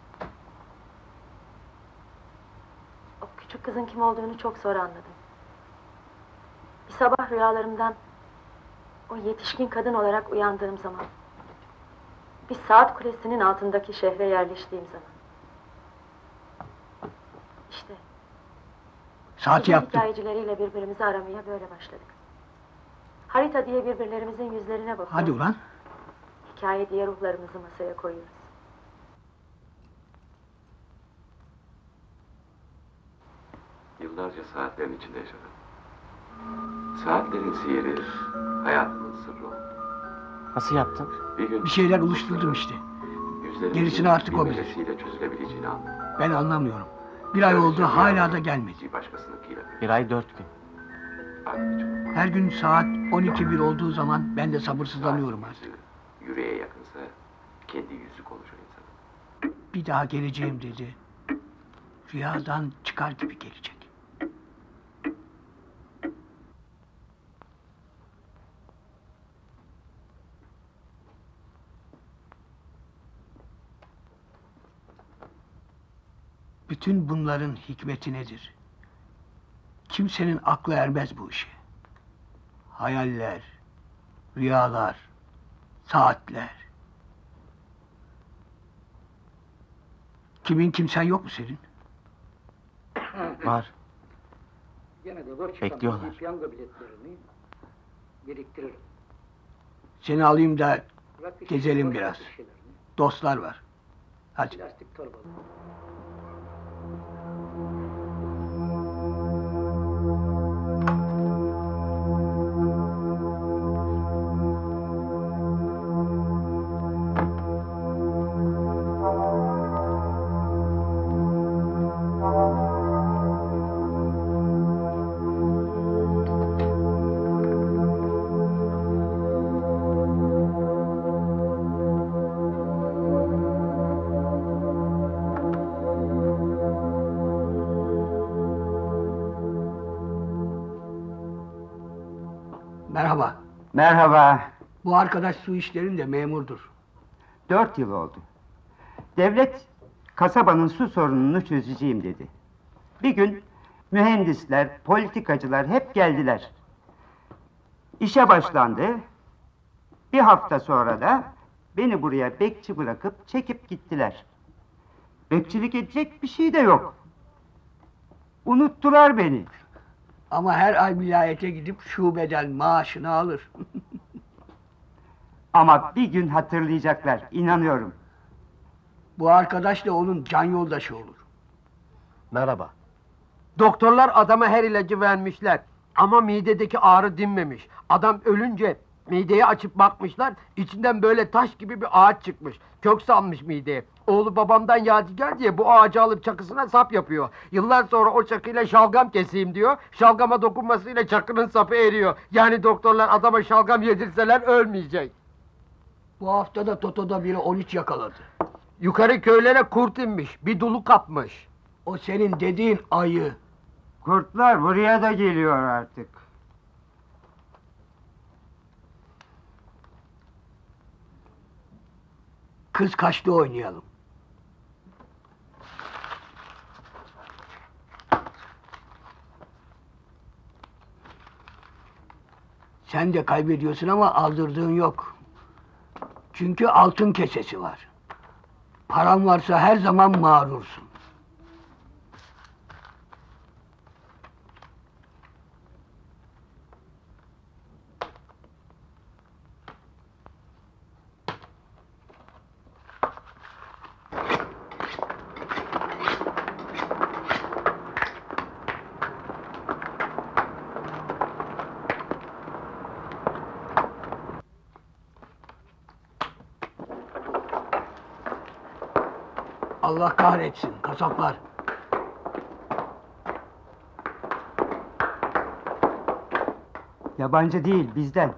O küçük kızın kim olduğunu çok sonra anladım. Bir sabah rüyalarımdan o yetişkin kadın olarak uyandığım zaman, bir saat kulesinin altındaki şehre yerleştiğim zaman. İşte
Saati yaptım.
hikayecileriyle birbirimizi aramaya böyle başladık. Harita diye birbirlerimizin yüzlerine bakıyoruz.
Hadi ulan.
Hikaye diye ruhlarımızı masaya koyuyoruz.
Yıllarca saatlerin içinde yaşadım. Saatlerin sihiri, hayatımın sırrı oldu.
Nasıl yaptın?
Bir gün
Bir şeyler oluşturdum işte.
yüzlerimizin
Gerisini artık o bilir.
bilmecesiyle çözülebileceğini anladım.
Ben anlamıyorum. Bir ay oldu hala da gelmedi.
Bir başkasınınkiyle.
1 ay 4 gün.
Aynı çocuk.
Her gün saat 12:01 olduğu zaman ben de sabırsızlanıyorum artık.
Yüreğe yakınsa kendi yüzü konuşur insan.
Bir daha geleceğim dedi. Rüyadan çıkar gibi gelecek. Bütün bunların hikmeti nedir? Kimsenin aklı ermez bu işe. Hayaller, rüyalar, saatler. Kimin kimsen yok mu senin?
Var.
Gene de boş
Bekliyorlar.
çıkan piyango biletlerini biriktiririm.
Seni alayım da
Bırak bir
gezelim
boş
biraz.
bırak bir şeylerini.
Dostlar var. Hadi.
Plastik torbalı.
Merhaba.
Merhaba.
Bu arkadaş su işlerinde memurdur.
4 yıl oldu. Devlet kasabanın su sorununu çözeceğim dedi. Bir gün mühendisler, politikacılar hep geldiler. İşe başlandı. Bir hafta sonra da beni buraya bekçi bırakıp çekip gittiler. Bekçilik edecek bir şey de yok. Unuttular beni.
Ama her ay vilayete gidip şubeden maaşını alır.
Ama bir gün hatırlayacaklar, inanıyorum.
Bu arkadaş da onun can yoldaşı olur.
Merhaba. Doktorlar adama her ilacı vermişler. Ama midedeki ağrı dinmemiş. Adam ölünce mideyi açıp bakmışlar. İçinden böyle taş gibi bir ağaç çıkmış. Kök salmış mideye. Oğlu babamdan yadigar diye bu ağacı alıp çakısına sap yapıyor. Yıllar sonra o çakıyla şalgam keseyim diyor. Şalgama dokunmasıyla çakının sapı eriyor. Yani doktorlar adama şalgam yedirseler ölmeyecek.
Bu hafta da Toto'da biri 13 yakaladı.
Yukarı köylere kurt inmiş. Bir dulu kapmış.
O senin dediğin ayı.
Kurtlar buraya da geliyor artık.
Kız kaçtı oynayalım. Sen de kaybediyorsun ama aldırdığın yok. Çünkü altın kesesi var. Paran varsa her zaman mağrursun. Allah kahretsin kasaplar.
Yabancı değil, bizden.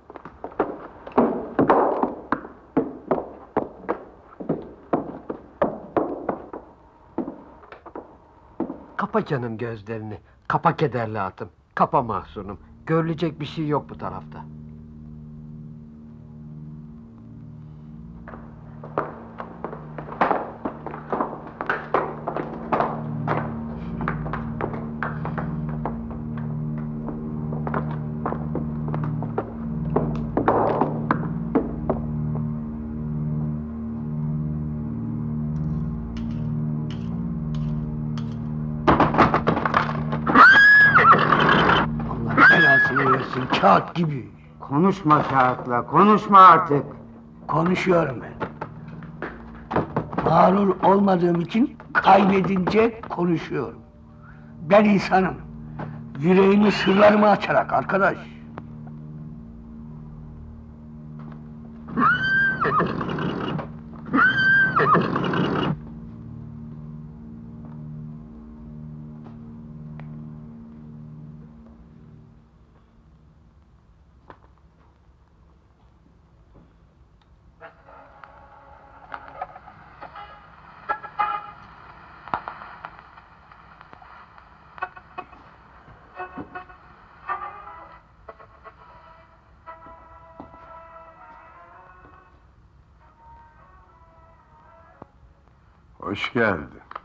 Kapa canım gözlerini. Kapa kederli atım. Kapa mahzunum. Görülecek bir şey yok bu tarafta.
Kağıt gibi.
Konuşma kağıtla, konuşma artık.
Konuşuyorum ben. Mağrur olmadığım için kaybedince konuşuyorum. Ben insanım. Yüreğimi, sırlarımı açarak arkadaş.
Hoş geldin.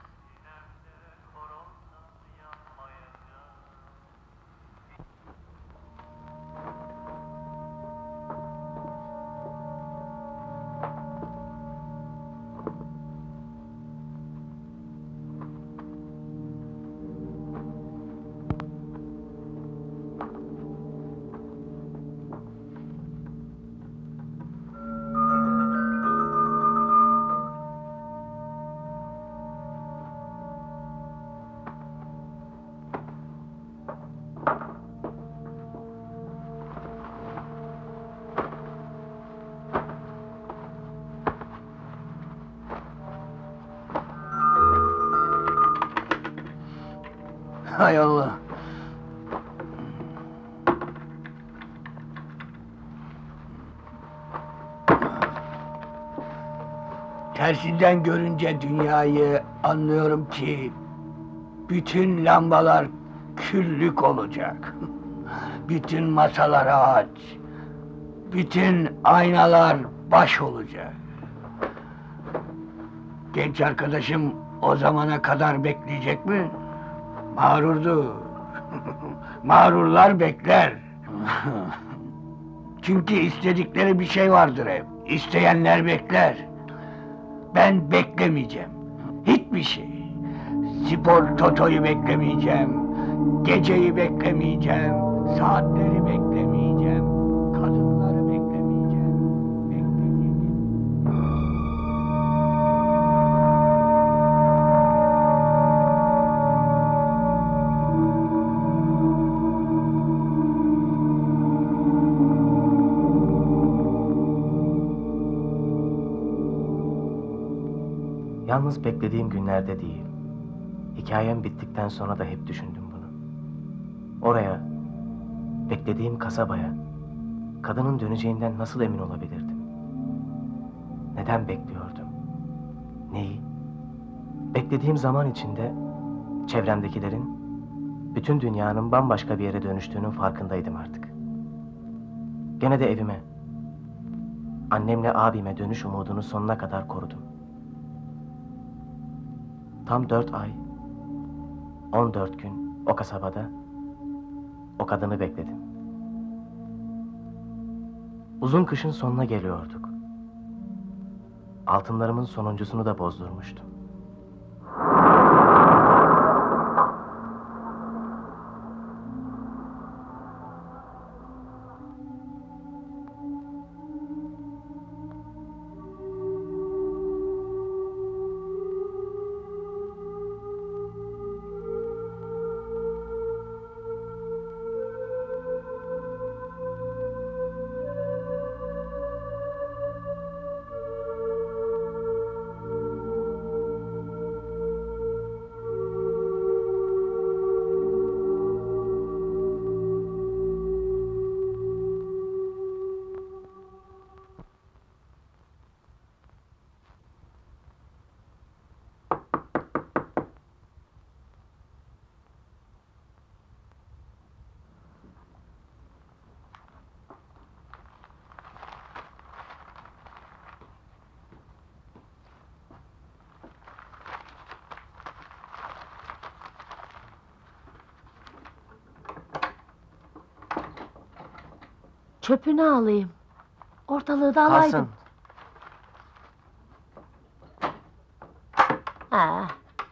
Hay Allah. Tersinden görünce dünyayı anlıyorum ki bütün lambalar küllük olacak. Bütün masalar ağaç. Bütün aynalar baş olacak. Genç arkadaşım o zamana kadar bekleyecek mi? Mağrurdu. Mağrurlar bekler. Çünkü istedikleri bir şey vardır hep. İsteyenler bekler. Ben beklemeyeceğim. Hiçbir şey. Spor Toto'yu beklemeyeceğim. Geceyi beklemeyeceğim. Saatleri beklemeyeceğim. Kadınları beklemeyeceğim. Beklediğim...
Yalnız beklediğim günlerde değil, hikayem bittikten sonra da hep düşündüm bunu. Oraya, beklediğim kasabaya, kadının döneceğinden nasıl emin olabilirdim? Neden bekliyordum? Neyi? Beklediğim zaman içinde çevremdekilerin, bütün dünyanın bambaşka bir yere dönüştüğünün farkındaydım artık. Gene de evime, annemle abime dönüş umudunu sonuna kadar korudum. Tam 4 ay, 14 gün o kasabada, o kadını bekledim. Uzun kışın sonuna geliyorduk. Altınlarımın sonuncusunu da bozdurmuştum.
Çöpünü alayım. Ortalığı da alaydım. Ha.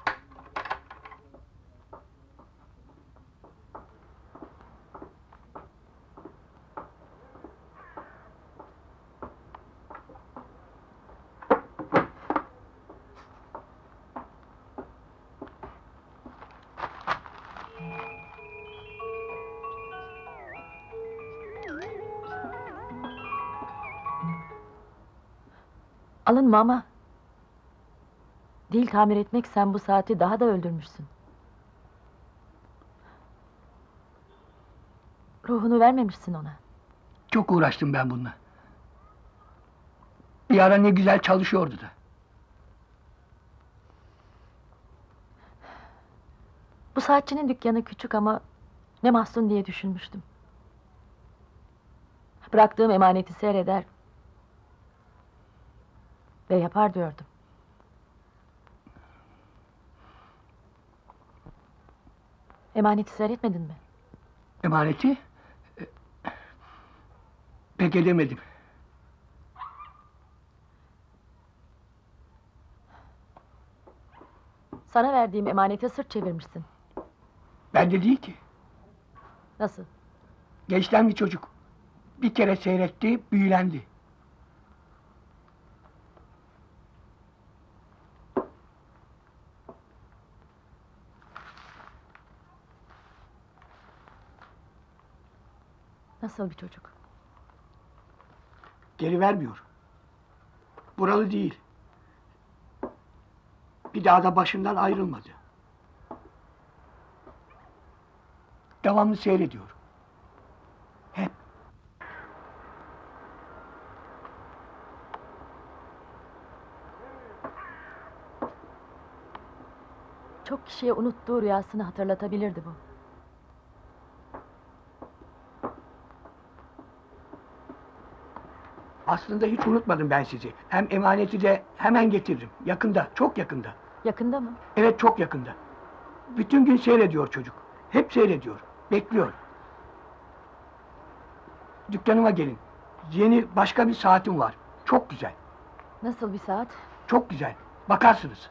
Alınma ama. Dil tamir etmek, sen bu saati daha da öldürmüşsün. Ruhunu vermemişsin ona.
Çok uğraştım ben bununla. Bir ara ne güzel çalışıyordu da.
Bu saatçinin dükkanı küçük ama ne mahzun diye düşünmüştüm. Bıraktığım emaneti seyreder ve yapar diyordum. Emaneti seyretmedin mi?
Emaneti? Pek edemedim.
Sana verdiğim emanete sırt çevirmişsin.
Bende değil ki.
Nasıl?
Gençten bir çocuk. Bir kere seyretti, büyülendi.
Nasıl bir çocuk?
Geri vermiyor. Buralı değil. Bir daha da başından ayrılmadı. Devamlı seyrediyor. Hep.
Çok kişiye unuttuğu rüyasını hatırlatabilirdi bu.
Aslında hiç unutmadım ben sizi. Hem emaneti de hemen getiririm. Yakında, çok yakında.
Yakında mı?
Evet, çok yakında. Bütün gün seyrediyor çocuk. Hep seyrediyor. Bekliyor. Dükkanıma gelin. Yeni başka bir saatim var. Çok güzel.
Nasıl bir saat?
Çok güzel. Bakarsınız.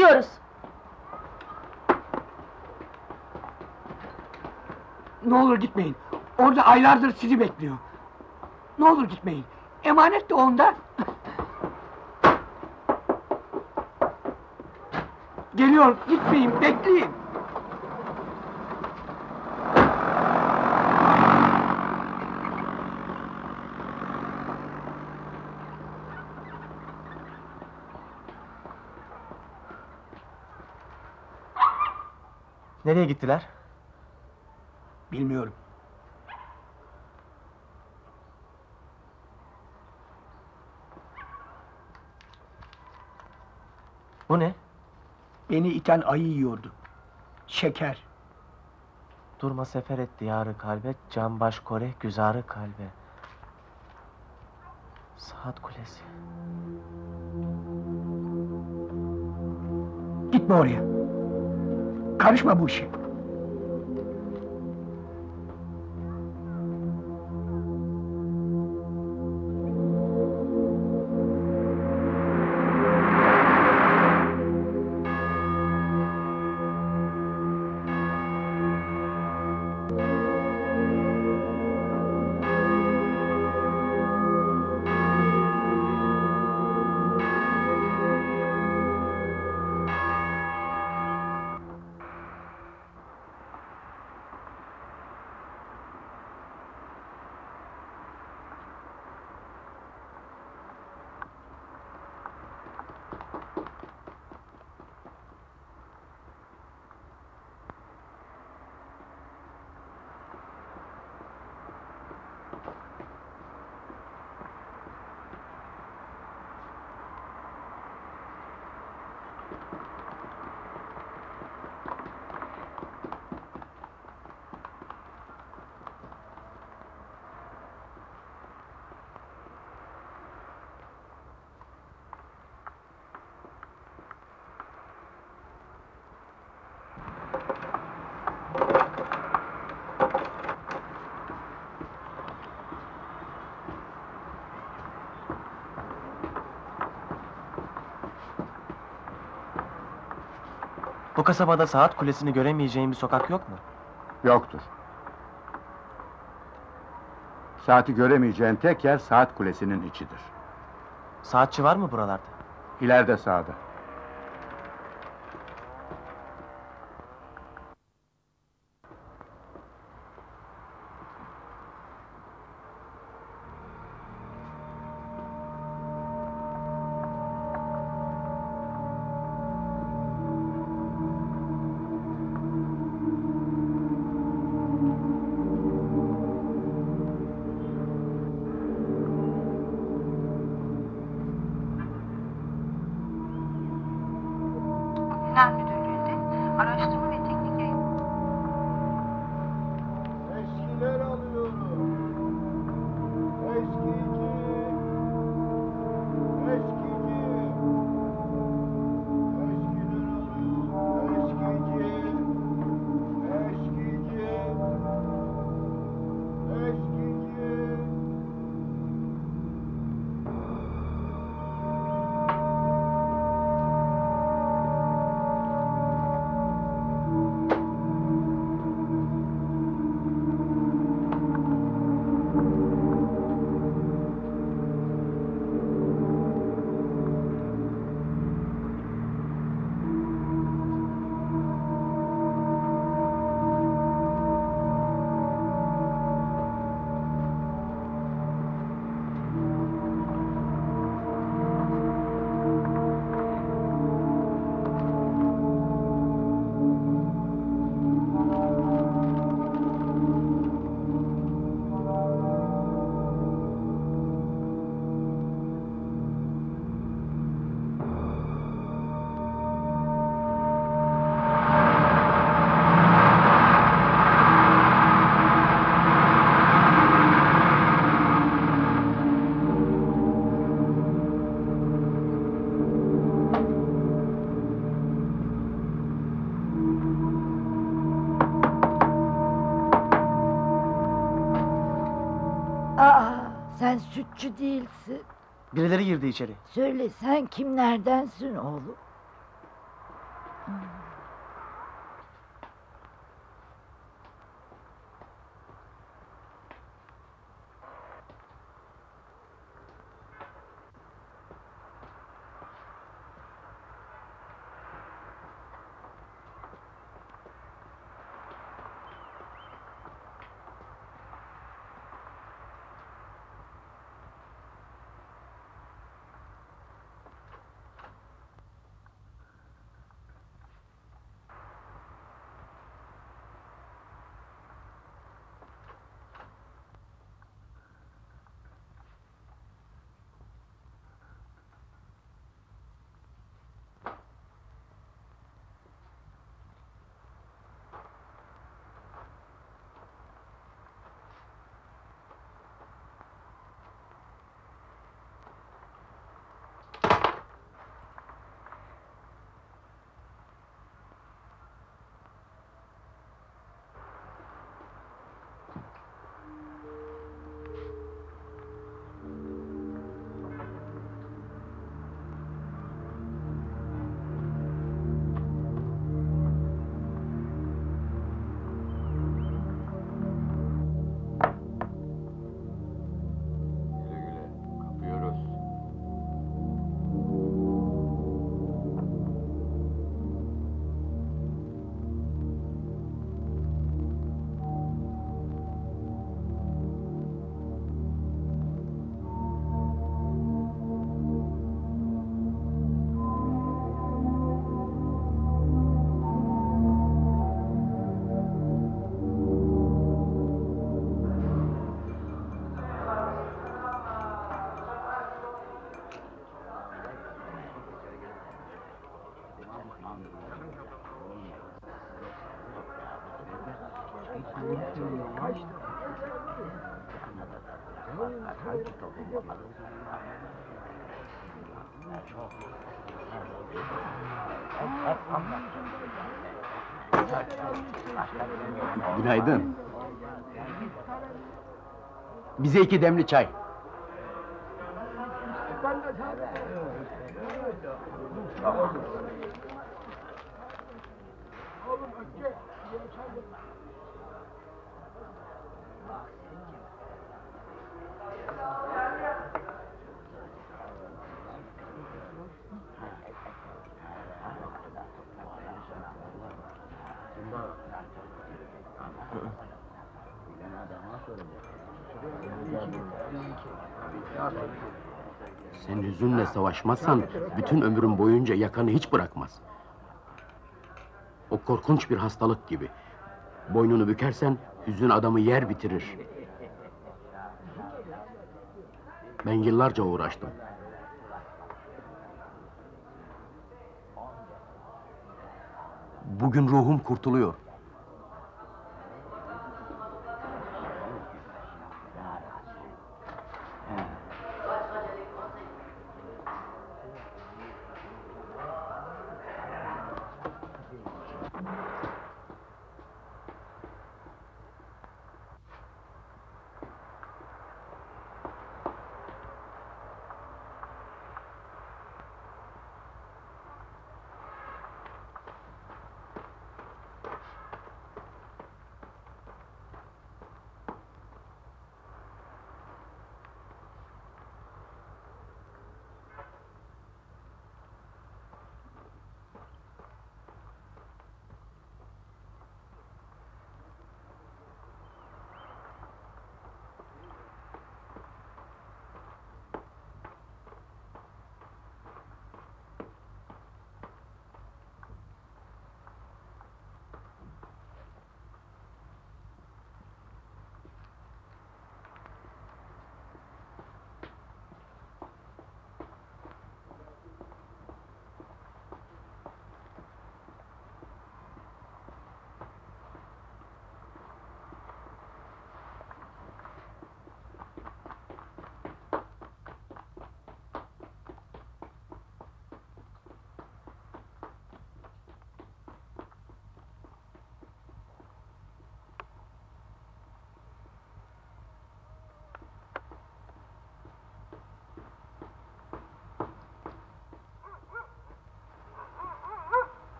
Gidiyoruz.
Ne olur gitmeyin. Orada aylardır sizi bekliyor. Ne olur gitmeyin. Emanet de onda. Geliyor, gitmeyin, bekleyin.
Nereye gittiler?
Bilmiyorum.
Bu ne?
Beni iten ayı yiyordu. Şeker.
Durma sefer et diyarı kalbe, can baş kore güzarı kalbe. Saat kulesi.
Gitme oraya. Karışma bu işe.
Bu kasabada saat kulesini göremeyeceğin bir sokak yok mu?
Yoktur. Saati göremeyeceğin tek yer saat kulesinin içidir.
Saatçi var mı buralarda?
İleride sağda.
Genel Müdürlüğü'nde araştırma ve teknik yayın...
Eskiler alıyorum. Eskici. Eskici. Eskiler alıyorum. Eskici. Eskici. Eskici.
Sen sütçü değilsin.
Birileri girdi içeri.
Söyle sen kimlerdensin oğlum?
Günaydın. Bize 2 demli çay.
Sen hüzünle savaşmazsan bütün ömrün boyunca yakanı hiç bırakmaz. O korkunç bir hastalık gibi. Boynunu bükersen hüzün adamı yer bitirir. Ben yıllarca uğraştım. Bugün ruhum kurtuluyor.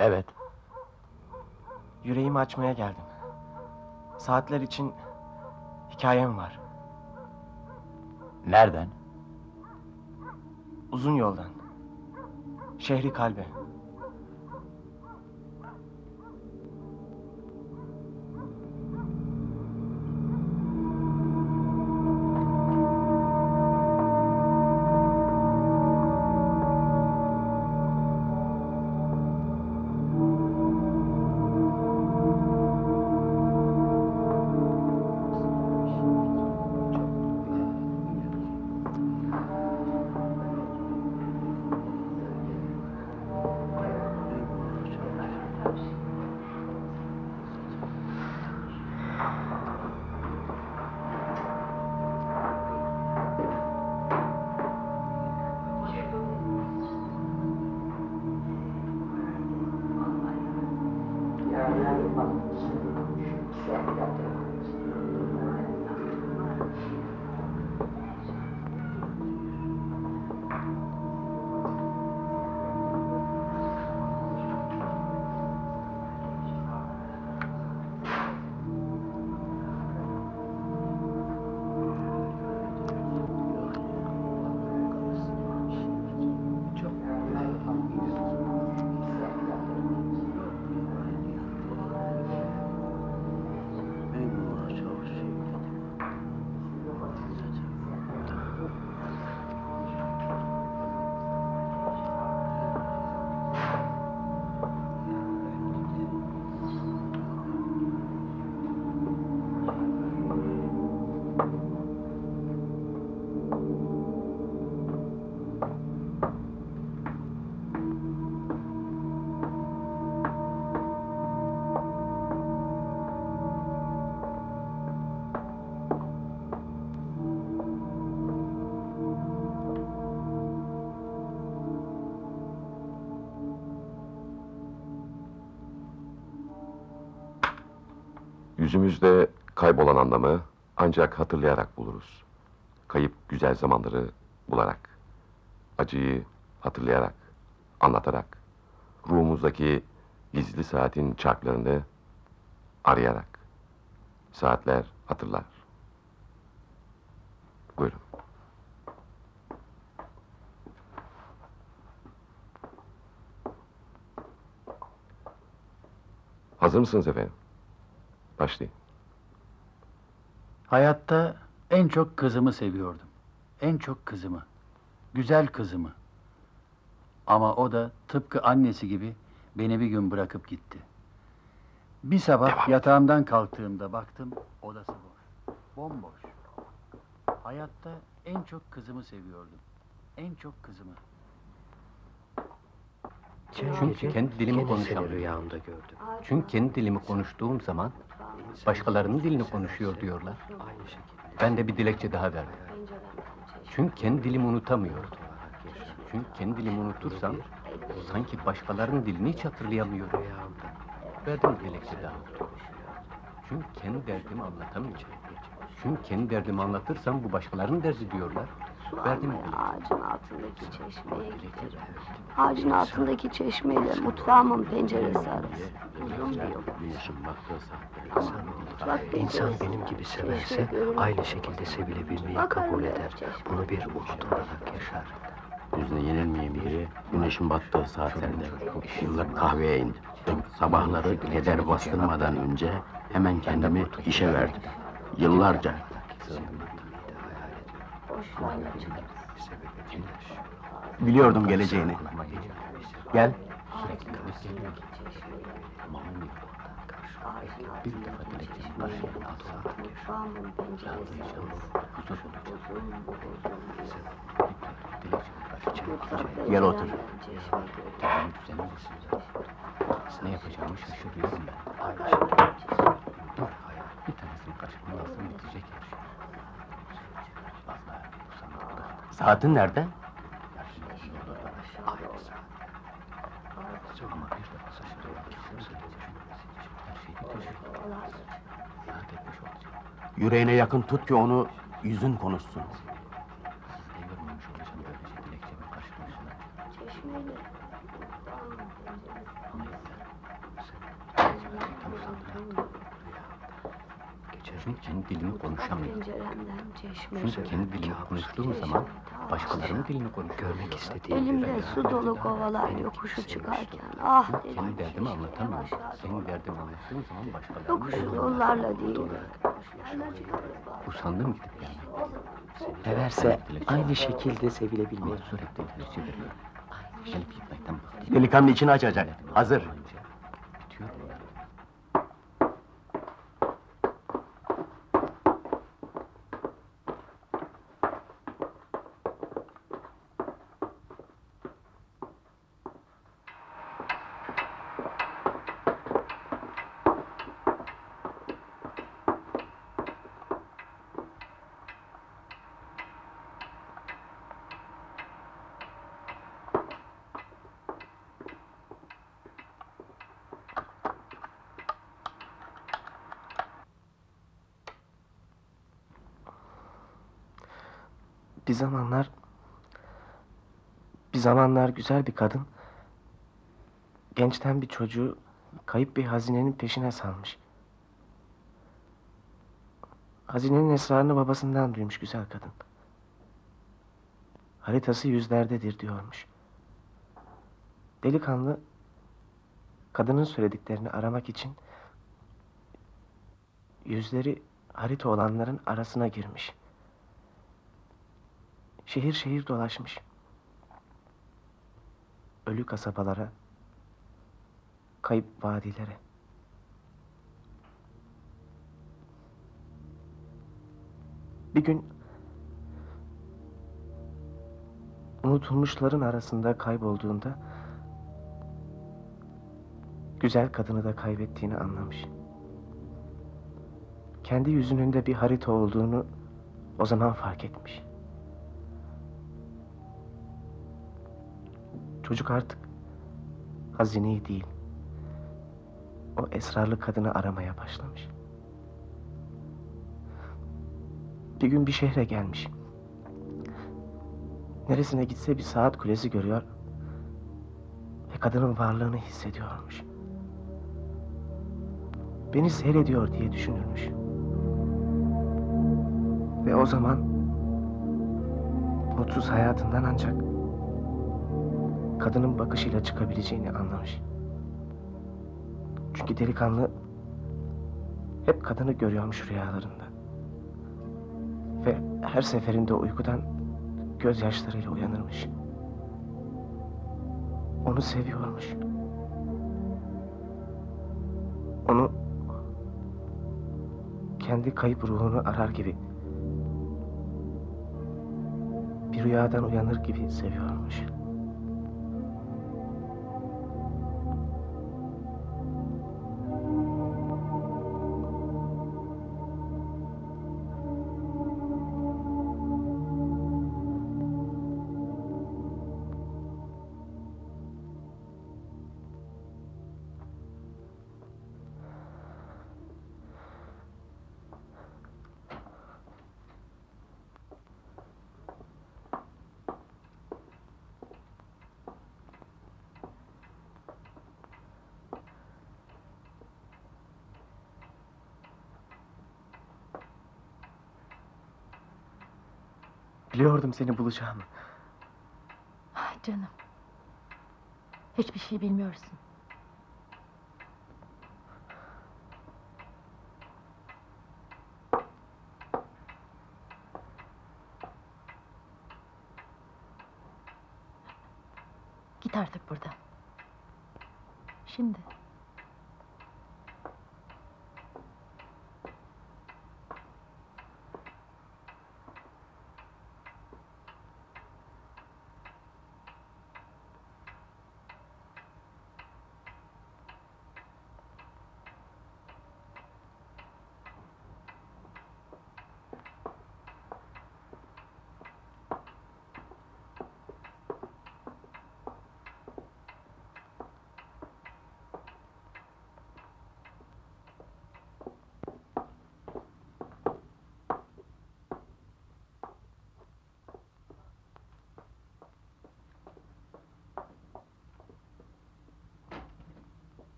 Evet.
Yüreğimi açmaya geldim. Saatler için hikayem var.
Nereden?
Uzun yoldan. Şehri kalbe.
Yüzümüzde kaybolan anlamı ancak hatırlayarak buluruz. Kayıp güzel zamanları bularak, acıyı hatırlayarak, anlatarak, ruhumuzdaki gizli saatin çarklarını arayarak. Saatler hatırlar. Buyurun. Hazır mısınız efendim? Başlayın.
Hayatta en çok kızımı seviyordum. En çok kızımı. Güzel kızımı. Ama o da tıpkı annesi gibi beni bir gün bırakıp gitti. Bir sabah yatağımdan kalktığımda baktım odası boş. Bomboş. Hayatta en çok kızımı seviyordum. En çok kızımı.
Çünkü kendi dilimi konuşamıyorum. Rüyamda gördüm. Çünkü kendi dilimi konuştuğum zaman başkalarının dilini konuşuyor diyorlar. Ben de bir dilekçe daha verdim. Çünkü kendi dilimi unutamıyorum. Çünkü kendi dilimi unutursam sanki başkalarının dilini hiç hatırlayamıyorum. Verdim bir dilekçe daha. Çünkü kendi derdimi anlatamayacağım. Çünkü kendi derdimi anlatırsam bu başkalarının derdi diyorlar. Verdim bir
Ağacın altındaki çeşmeye giderim. Ağacın altındaki çeşmeyle mutfağımın penceresi arası. Uzun bir yol.
İnsan benim gibi severse aynı şekilde sevilebilmeyi kabul eder. Bunu bir umut olarak yaşar.
Yüzüne yenilmeyen biri güneşin battığı saatlerde yıllık kahveye indim. Sabahları keder bastırmadan önce hemen kendimi işe verdim. Yıllarca. Biliyordum geleceğini. Gel. Bir defa dilekçesi başlayalım. Gel otur. Ne yapacağımı şaşırıyorum ben. Dur, bir tanesini kaçırmam lazım, bitecek her şey. Saatin nerede? Ama bir defa şaşırıyorum. Her şey bitecek. Saat etmiş olacak. Yüreğine yakın tut ki onu yüzün konuşsun. Size görmemiş olacağım böylece dilekçemin karşı karşına. Ama yeter. Çünkü kendi dilimi konuşamıyorum.
Penceremden çeşme
Çünkü kendi dilimi konuştuğum zaman başkalarının dilini konuşuyorum.
Görmek istediğim
Elimde su dolu kovalar yokuşu çıkarken ah dedim.
Kendi derdimi anlatamıyorum. Senin derdini anlattığım zaman başkalarının
Yokuşu yollarla değil.
Usandım gidip yani.
Nelerse aynı şekilde sevilebilmeli.
Sürekli dilekçe veriyorum. Gelip gitmekten bıktım.
Delikanlı içini açacak. Hazır.
Bitiyor.
Bir zamanlar güzel bir kadın, gençten bir çocuğu kayıp bir hazinenin peşine salmış. Hazinenin esrarını babasından duymuş güzel kadın. Haritası yüzlerdedir diyormuş. Delikanlı, kadının söylediklerini aramak için yüzleri harita olanların arasına girmiş. Şehir şehir dolaşmış. Ölü kasabalara, kayıp vadilere. Bir gün unutulmuşların arasında kaybolduğunda güzel kadını da kaybettiğini anlamış. Kendi yüzünün de bir harita olduğunu o zaman fark etmiş. Çocuk artık hazineyi değil, o esrarlı kadını aramaya başlamış. Bir gün bir şehre gelmiş. Neresine gitse bir saat kulesi görüyor ve kadının varlığını hissediyormuş. Beni seyrediyor diye düşünürmüş. Ve o zaman mutsuz hayatından ancak kadının bakışıyla çıkabileceğini anlamış. Çünkü delikanlı hep kadını görüyormuş rüyalarında. Ve her seferinde uykudan gözyaşlarıyla uyanırmış. Onu seviyormuş. Onu kendi kayıp ruhunu arar gibi, bir rüyadan uyanır gibi seviyormuş. Biliyordum seni bulacağımı.
Ay canım. Hiçbir şey bilmiyorsun. Git artık buradan. Şimdi.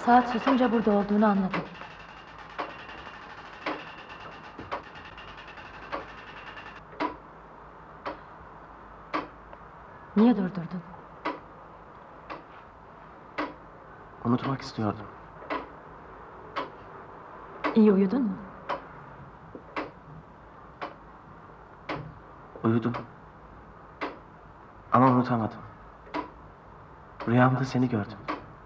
Saat susunca burada olduğunu anladım. Niye durdurdun?
Unutmak istiyordum.
İyi uyudun mu?
Uyudum. Ama unutamadım. Rüyamda seni gördüm.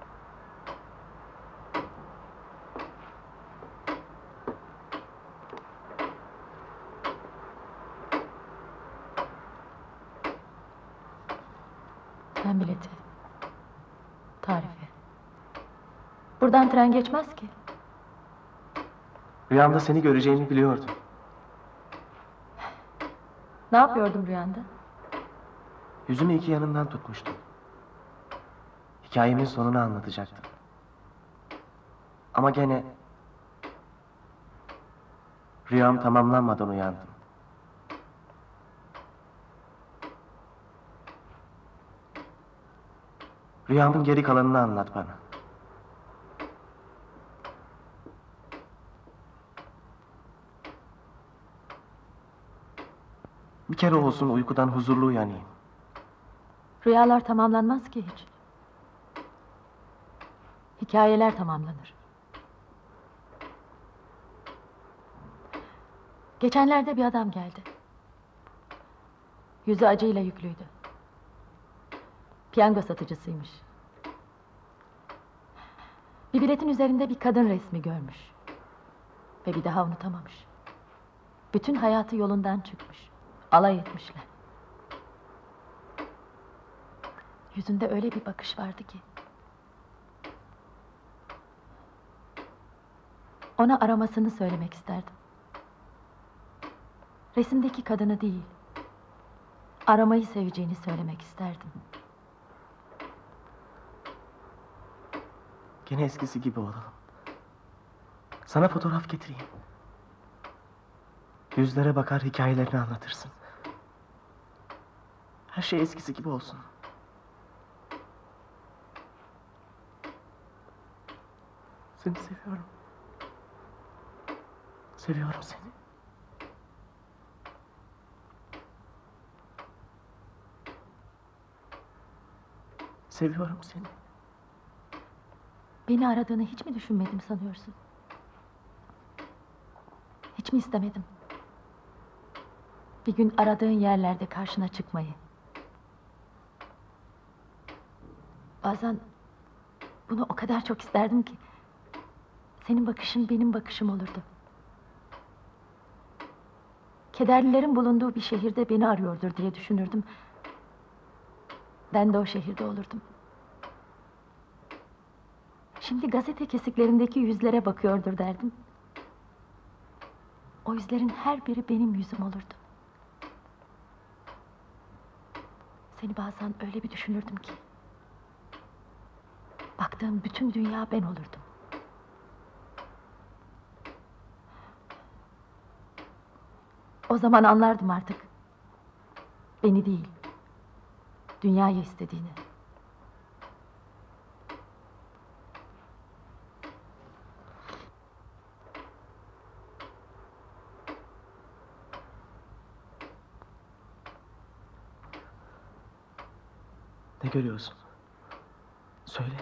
Tren bileti. Tarifi. Buradan tren geçmez ki.
Rüyamda seni göreceğimi biliyordum.
Ne yapıyordum rüyanda?
Yüzümü iki yanından tutmuştum. Hikayemin sonunu anlatacaktım. Ama gene... rüyam tamamlanmadan uyandım. Rüyamın geri kalanını anlat bana. Bir kere olsun uykudan huzurlu uyanayım.
Rüyalar tamamlanmaz ki hiç. Hikayeler tamamlanır. Geçenlerde bir adam geldi. Yüzü acıyla yüklüydü. Piyango satıcısıymış. Bir biletin üzerinde bir kadın resmi görmüş. Ve bir daha unutamamış. Bütün hayatı yolundan çıkmış. Alay etmişler. Yüzünde öyle bir bakış vardı ki. Ona aramasını söylemek isterdim. Resimdeki kadını değil, aramayı seveceğini söylemek isterdim.
Gene eskisi gibi olalım. Sana fotoğraf getireyim. Yüzlere bakar, hikayelerini anlatırsın. Her şey eskisi gibi olsun. Seni seviyorum. Seviyorum seni. Seviyorum seni.
Beni aradığını hiç mi düşünmedim sanıyorsun? Hiç mi istemedim? Bir gün aradığın yerlerde karşına çıkmayı. Bazen bunu o kadar çok isterdim ki senin bakışın benim bakışım olurdu. Kederlilerin bulunduğu bir şehirde beni arıyordur diye düşünürdüm. Ben de o şehirde olurdum. Şimdi gazete kesiklerindeki yüzlere bakıyordur derdim. O yüzlerin her biri benim yüzüm olurdu. Seni bazen öyle bir düşünürdüm ki baktığım bütün dünya ben olurdum. O zaman anlardım artık. Beni değil, dünyayı istediğini.
Ne görüyorsun? Söyle.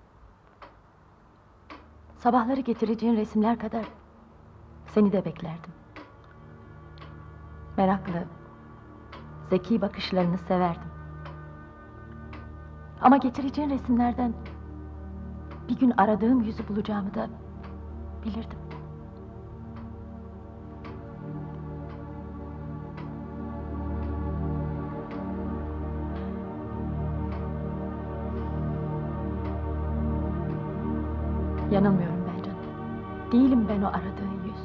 Sabahları getireceğin resimler kadar seni de beklerdim. Meraklı, zeki bakışlarını severdim. Ama getireceğin resimlerden bir gün aradığım yüzü bulacağımı da bilirdim. Yanılmıyorum ben canım. Değilim ben o aradığın yüz.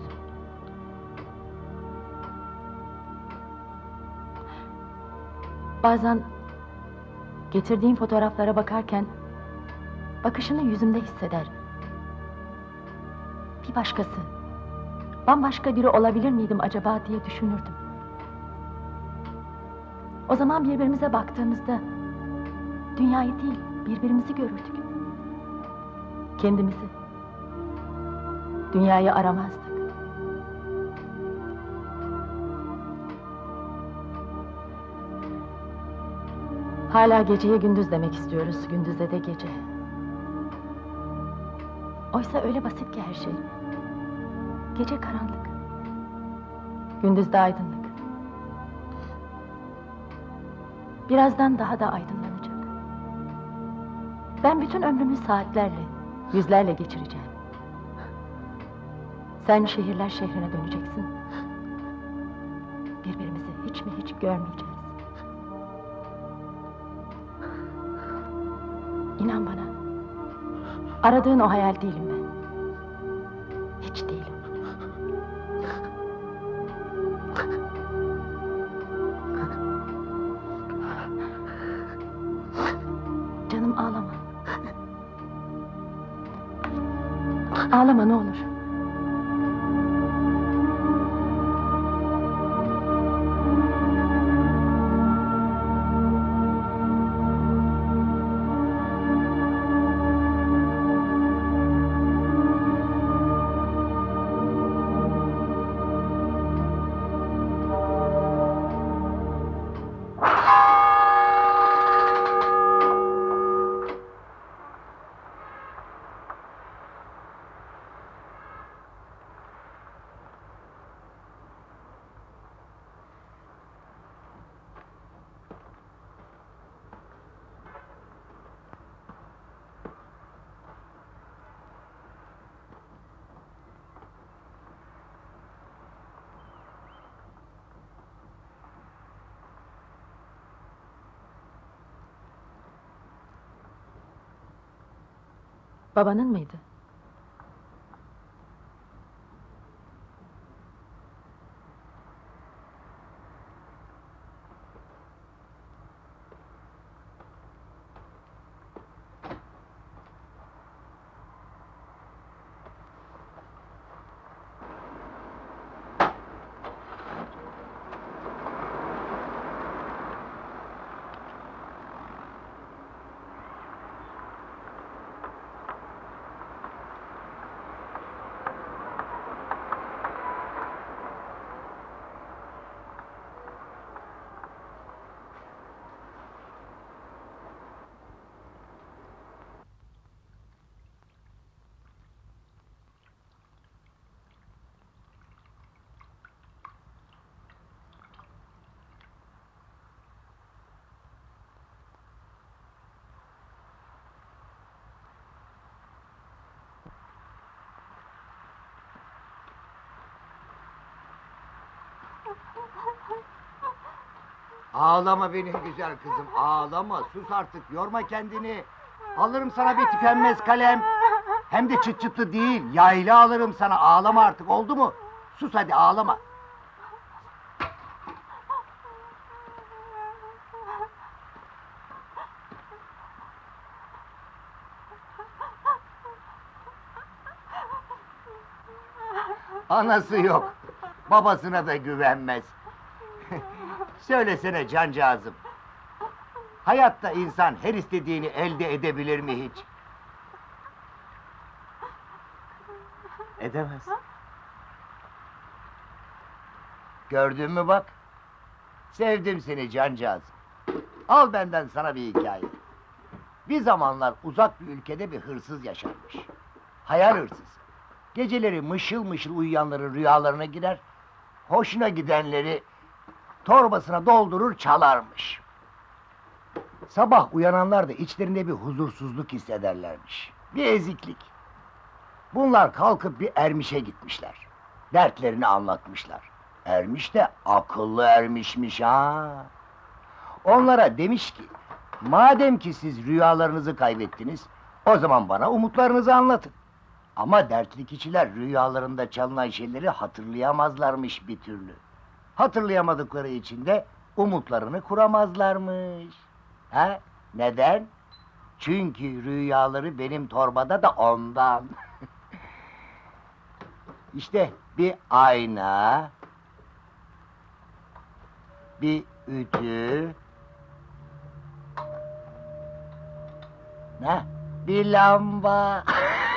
Bazen getirdiğin fotoğraflara bakarken bakışını yüzümde hisseder. Bir başkası, bambaşka biri olabilir miydim acaba diye düşünürdüm. O zaman birbirimize baktığımızda dünyayı değil birbirimizi görürdük. Kendimizi. Dünyayı aramazdık. Hala geceye gündüz demek istiyoruz, gündüze de gece. Oysa öyle basit ki her şey. Gece karanlık, gündüzde aydınlık. Birazdan daha da aydınlanacak. Ben bütün ömrümü saatlerle, yüzlerle geçireceğim. Sen şehirler şehrine döneceksin. Birbirimizi hiç mi hiç görmeyeceğiz. İnan bana, aradığın o hayal değilim ben. Hiç değilim. Canım ağlama. Ağlama ne olur. Babanın mıydı?
Ağlama benim güzel kızım, ağlama, sus artık, yorma kendini. Alırım sana bir tükenmez kalem. Hem de çıt çıtlı değil, yaylı alırım sana, ağlama artık, oldu mu? Sus hadi, ağlama. Anası yok, babasına da güvenmez. Söylesene cancağızım. Hayatta insan her istediğini elde edebilir mi hiç?
Edemez.
Gördün mü bak? Sevdim seni cancağızım. Al benden sana bir hikaye. Bir zamanlar uzak bir ülkede bir hırsız yaşarmış. Hayal hırsız. Geceleri mışıl mışıl uyuyanların rüyalarına girer, hoşuna gidenleri torbasına doldurur çalarmış. Sabah uyananlar da içlerinde bir huzursuzluk hissederlermiş. Bir eziklik. Bunlar kalkıp bir ermişe gitmişler. Dertlerini anlatmışlar. Ermiş de akıllı ermişmiş ha. Onlara demiş ki, madem ki siz rüyalarınızı kaybettiniz, o zaman bana umutlarınızı anlatın. Ama dertli kişiler rüyalarında çalınan şeyleri hatırlayamazlarmış bir türlü. Hatırlayamadıkları için de umutlarını kuramazlarmış. Ha? Neden? Çünkü rüyaları benim torbada da ondan. İşte bir ayna, bir ütü, ne? Bir lamba.